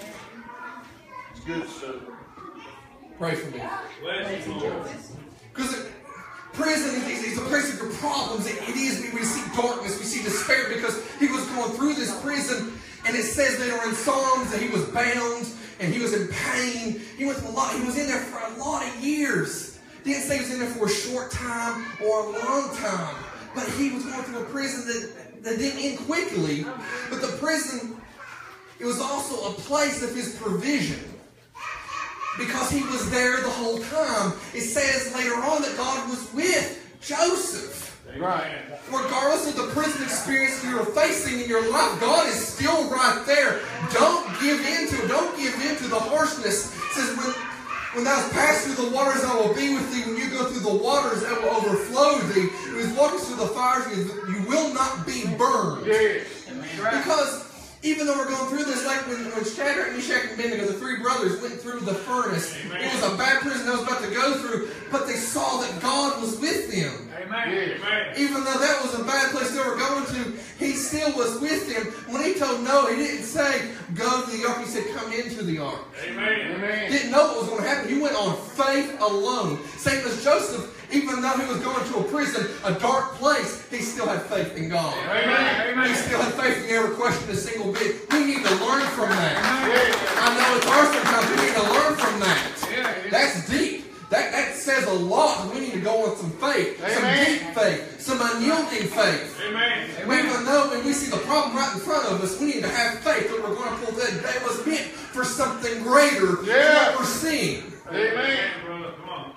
It's good stuff. Pray for me. Bless you, Lord. Because prison is a place of your problems. It is. We see darkness. We see despair because he was going through this prison. And it says later in Psalms that he was bound and he was in pain. He went through a lot. He was in there for a lot of years. It didn't say he was in there for a short time or a long time. But he was going through a prison that didn't end quickly. But the prison, it was also a place of his provision. Because he was there the whole time. It says later on that God was with Joseph. Right. Regardless of the prison experience you're facing in your life, God is still right there. Don't give in to the harshness. It says, when thou hast passed through the waters, I will be with thee. When you go through the waters, I will overflow thee. When he walks through the fires, you will not be burned. Yes. Because even though we're going through this, like when Shadrach, Meshach, and Abednego, the three brothers, went through the furnace. Amen. It was a bad prison they was about to go through, but they saw that God was with them. Amen. Even though that was a bad place they were going to, He still was with them. When He told don't know. He didn't say, go to the ark. He said, come into the ark. Amen. Didn't know what was going to happen. He went on faith alone. Same as Joseph, even though he was going to a prison, a dark place, he still had faith in God. Amen. He still had faith. He never questioned a single bit. We need to learn from that. I know it's hard sometimes. We need to learn from that. That's deep. That says a lot. We need to go on some faith. Some deep faith. Some unyielding faith. Amen. Even though when we see the problem right in front of us, we need to have faith that we're going to pull that. That was meant for something greater than what we're seeing. Amen. Brother, come on.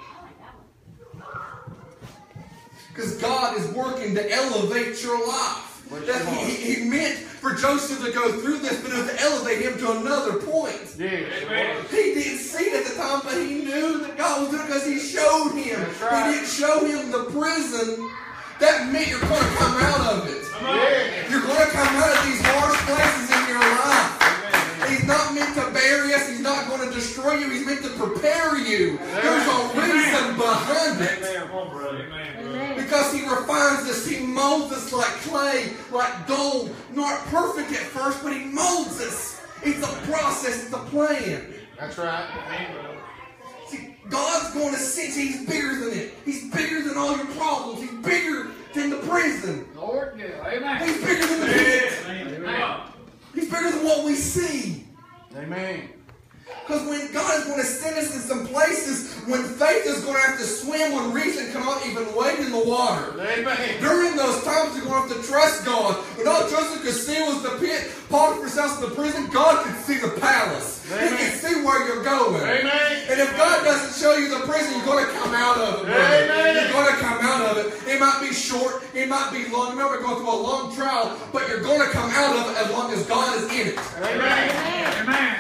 Because God is working to elevate your life. He meant for Joseph to go through this, but it was to elevate him to another point. Amen. He didn't see it at the time, but he knew that God was doing it because he showed him. He didn't show him the prison. That meant you're going to come out of it. You're going to come out of these harsh places in your life. He's not meant to bury us. He's not going to destroy you. He's meant to prepare you. There's a reason behind it. Because he refines us. He molds us like clay, like gold. Not perfect at first, but he molds us. It's a process. It's a plan. That's right. See, God's going to see. He's bigger than it. He's bigger than all your problems. He's bigger than the prison. Lord, yeah. Amen. He's bigger than the pit. Amen. He's bigger than what we see. Amen. Because when God is going to send us in some places when faith is going to have to swim when reason cannot even wade in the water. Amen. During those times, you're going to have to trust God. When all Joseph could see was the pit, Potiphar's house, the prison, God could see the palace. Amen. He can see where you're going. Amen. And if God doesn't show you the prison, you're going to come out of it. Brother. Amen. You're going to come out of it. It might be short. It might be long. You might be going through a long trial, but you're going to come out of it as long as God is in it. Amen. Amen.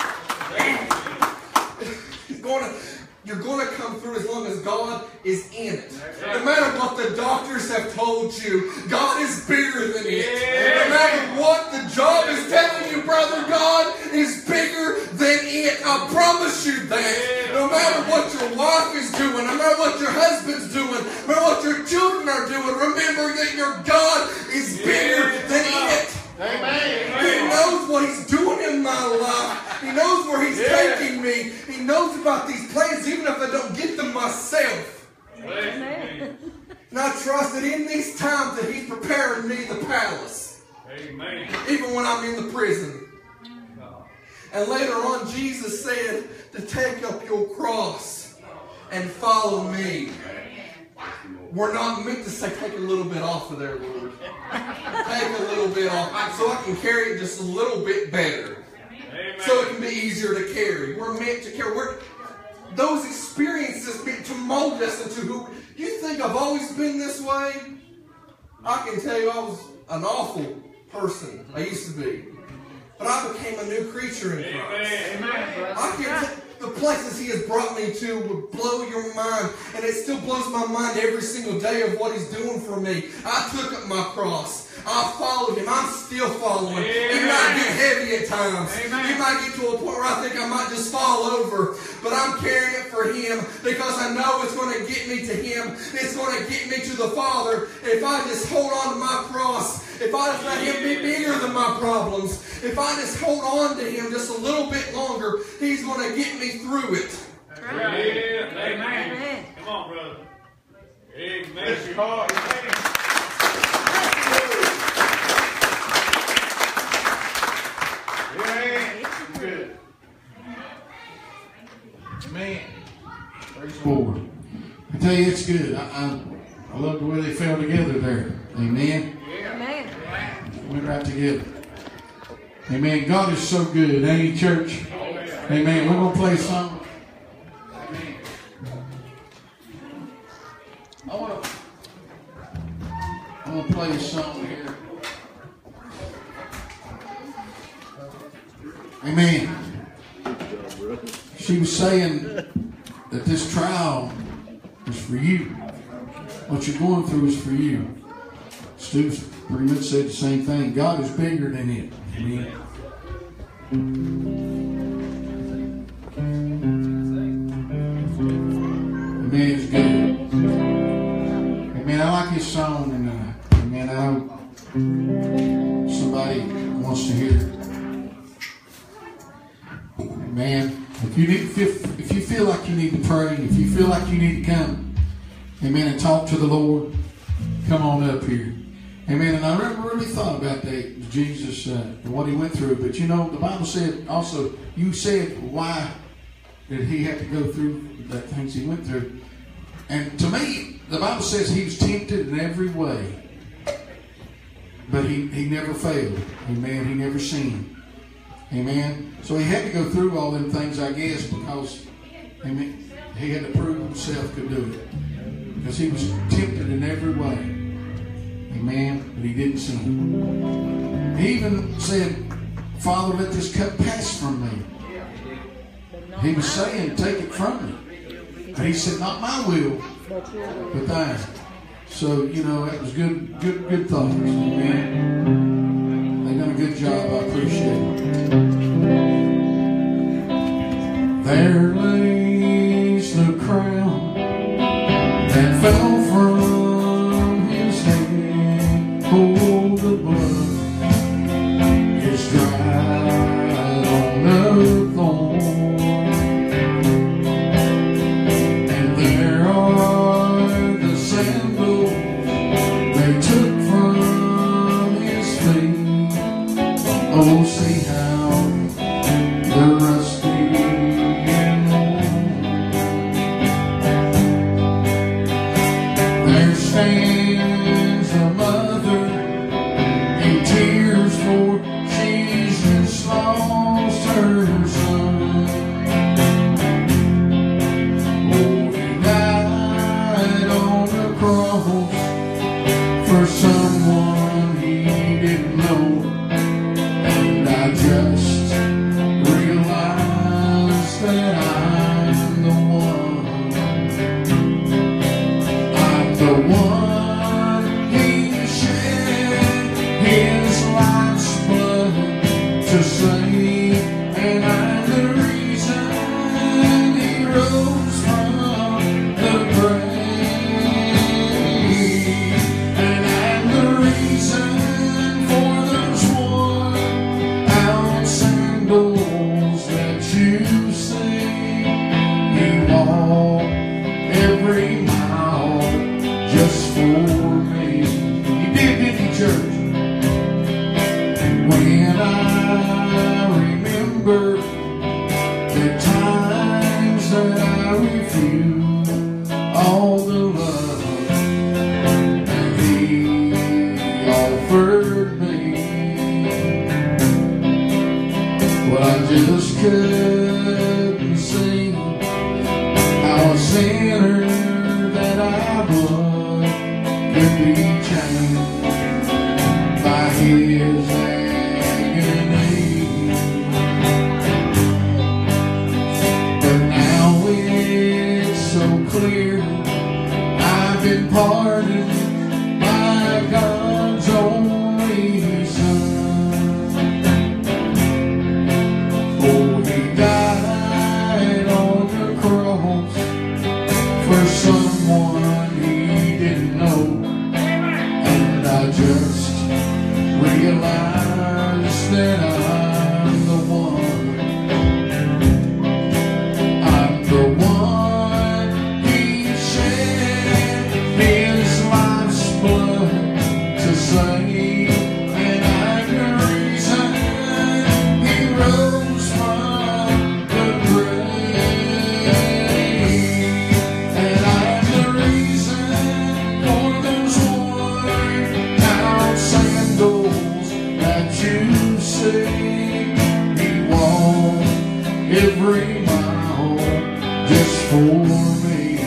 You're going to come through as long as God is in it. No matter what the doctors have told you, God is bigger than it. No matter what the job is telling you, brother, God is bigger than it. I promise you that. No matter what your wife is doing, no matter what your husband's doing, no matter what your children are doing, remember that your God is bigger than it. Amen. He knows what He's doing in my life. He knows where He's taking me. He knows about these plans, even if I don't get them myself. Amen. And I trust that in these times that He's preparing me the palace. Amen. Even when I'm in the prison. And later on, Jesus said to take up your cross and follow me. We're not meant to say, take a little bit off of there, Lord. Take a little bit off so I can carry it just a little bit better. Amen. So it can be easier to carry. We're meant to carry. Those experiences meant to mold us into who. You think I've always been this way? I can tell you I was an awful person. I used to be. But I became a new creature in Christ. Amen. I can the places He has brought me to would blow your mind. And it still blows my mind every single day of what He's doing for me. I took up my cross. I followed Him. I'm still following. It might get heavy at times. Amen. It might get to a point where I think I might just fall over. But I'm carrying it for Him because I know it's going to get me to Him. It's going to get me to the Father. If I just hold on to my cross, if I just let Him be bigger than my problems, if I just hold on to Him just a little bit longer, He's going to get me through it. Amen. Amen. Come on, brother. Amen. Bless your heart. Amen. Good. Man. Praise the Lord. I tell you, it's good. I love the way they fell together there. Amen. Amen. Went right together. Amen. God is so good, ain't He, church? Amen. We're going to play a song. Amen. I want to play a song here. Amen. She was saying that this trial is for you. What you're going through is for you. Stu's pretty much said the same thing. God is bigger than it. Amen. Amen. It's good. Amen. I like his song, and amen. Somebody somebody wants to hear. Amen. If you feel like you need to pray, if you feel like you need to come, amen, and talk to the Lord, come on up here. Amen. And I really thought about that, Jesus, and what he went through. But you know, the Bible said also, you said, why did he have to go through the things he went through? And to me, the Bible says he was tempted in every way. But he never failed. Amen. He never sinned. Amen. So he had to go through all them things, I guess, because, amen, he had to prove himself could do it. Because he was tempted in every way. Amen. But he didn't sin. He even said, Father, let this cup pass from me. He was saying, take it from me. But he said, not my will, but thine. So, you know, that was good thoughts. Amen. They done a good job. I appreciate it. There lays the crown that fell from his head. Oh, the blood is dried on the thorn. And there are the sandals they took from his feet. Oh, see how the rusty and worn. There stands a mother in tears, for she's just lost her son. Oh, he died on the cross for someone he didn't know. And I just realized that I'm the one. I'm the one he shed his life's blood to save. And I'm the reason he rose from the grave. And I'm the reason for those worn out sandals that you see. He walked every mile just for me. He did, didn't he, church? When I remember the times that I refused all the love that he offered me, well, I just couldn't see how a sinner that I was could be changed by his agony. But now it's so clear I've been pardoned by God's only Son. Oh, he died on the cross for someone he didn't know. And I just realized that I'm the one. I'm the one he shed his life's blood to save. And I'm the reason he rose from the grave. And I'm the reason for those worn out sandals that you see. He walked every mile just for me.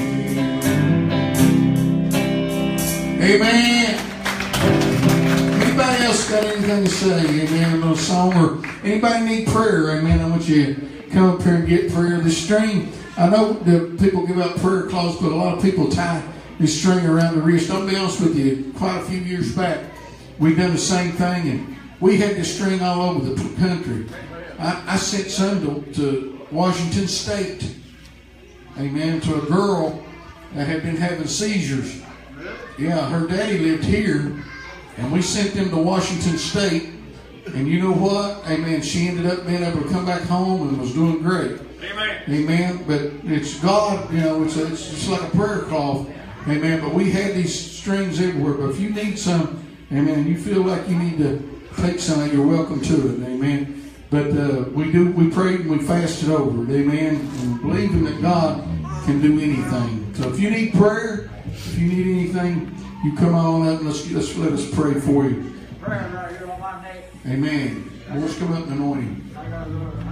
Amen. Anybody else got anything to say? Amen. A little song, or anybody need prayer? Amen. I want you to come up here and get prayer. The string, I know that people give out prayer cloths, but a lot of people tie this string around the wrist. I'll be honest with you, quite a few years back, we done the same thing, and we had this string all over the country. I sent some to Washington State. Amen. To a girl that had been having seizures. Yeah, her daddy lived here, and we sent them to Washington State. And you know what? Amen. She ended up being able to come back home and was doing great. Amen. Amen. But it's God, you know, it's just like a prayer cloth. Amen. But we had these strings everywhere. But if you need some, amen, you feel like you need to take some, you're welcome to it. Amen. But we prayed and we fasted over it. Amen. And believing that God can do anything. So if you need prayer, if you need anything, you come on up and let us pray for you. Prayer right here on my neck. Amen. Let's come up and anoint him. I gotta go.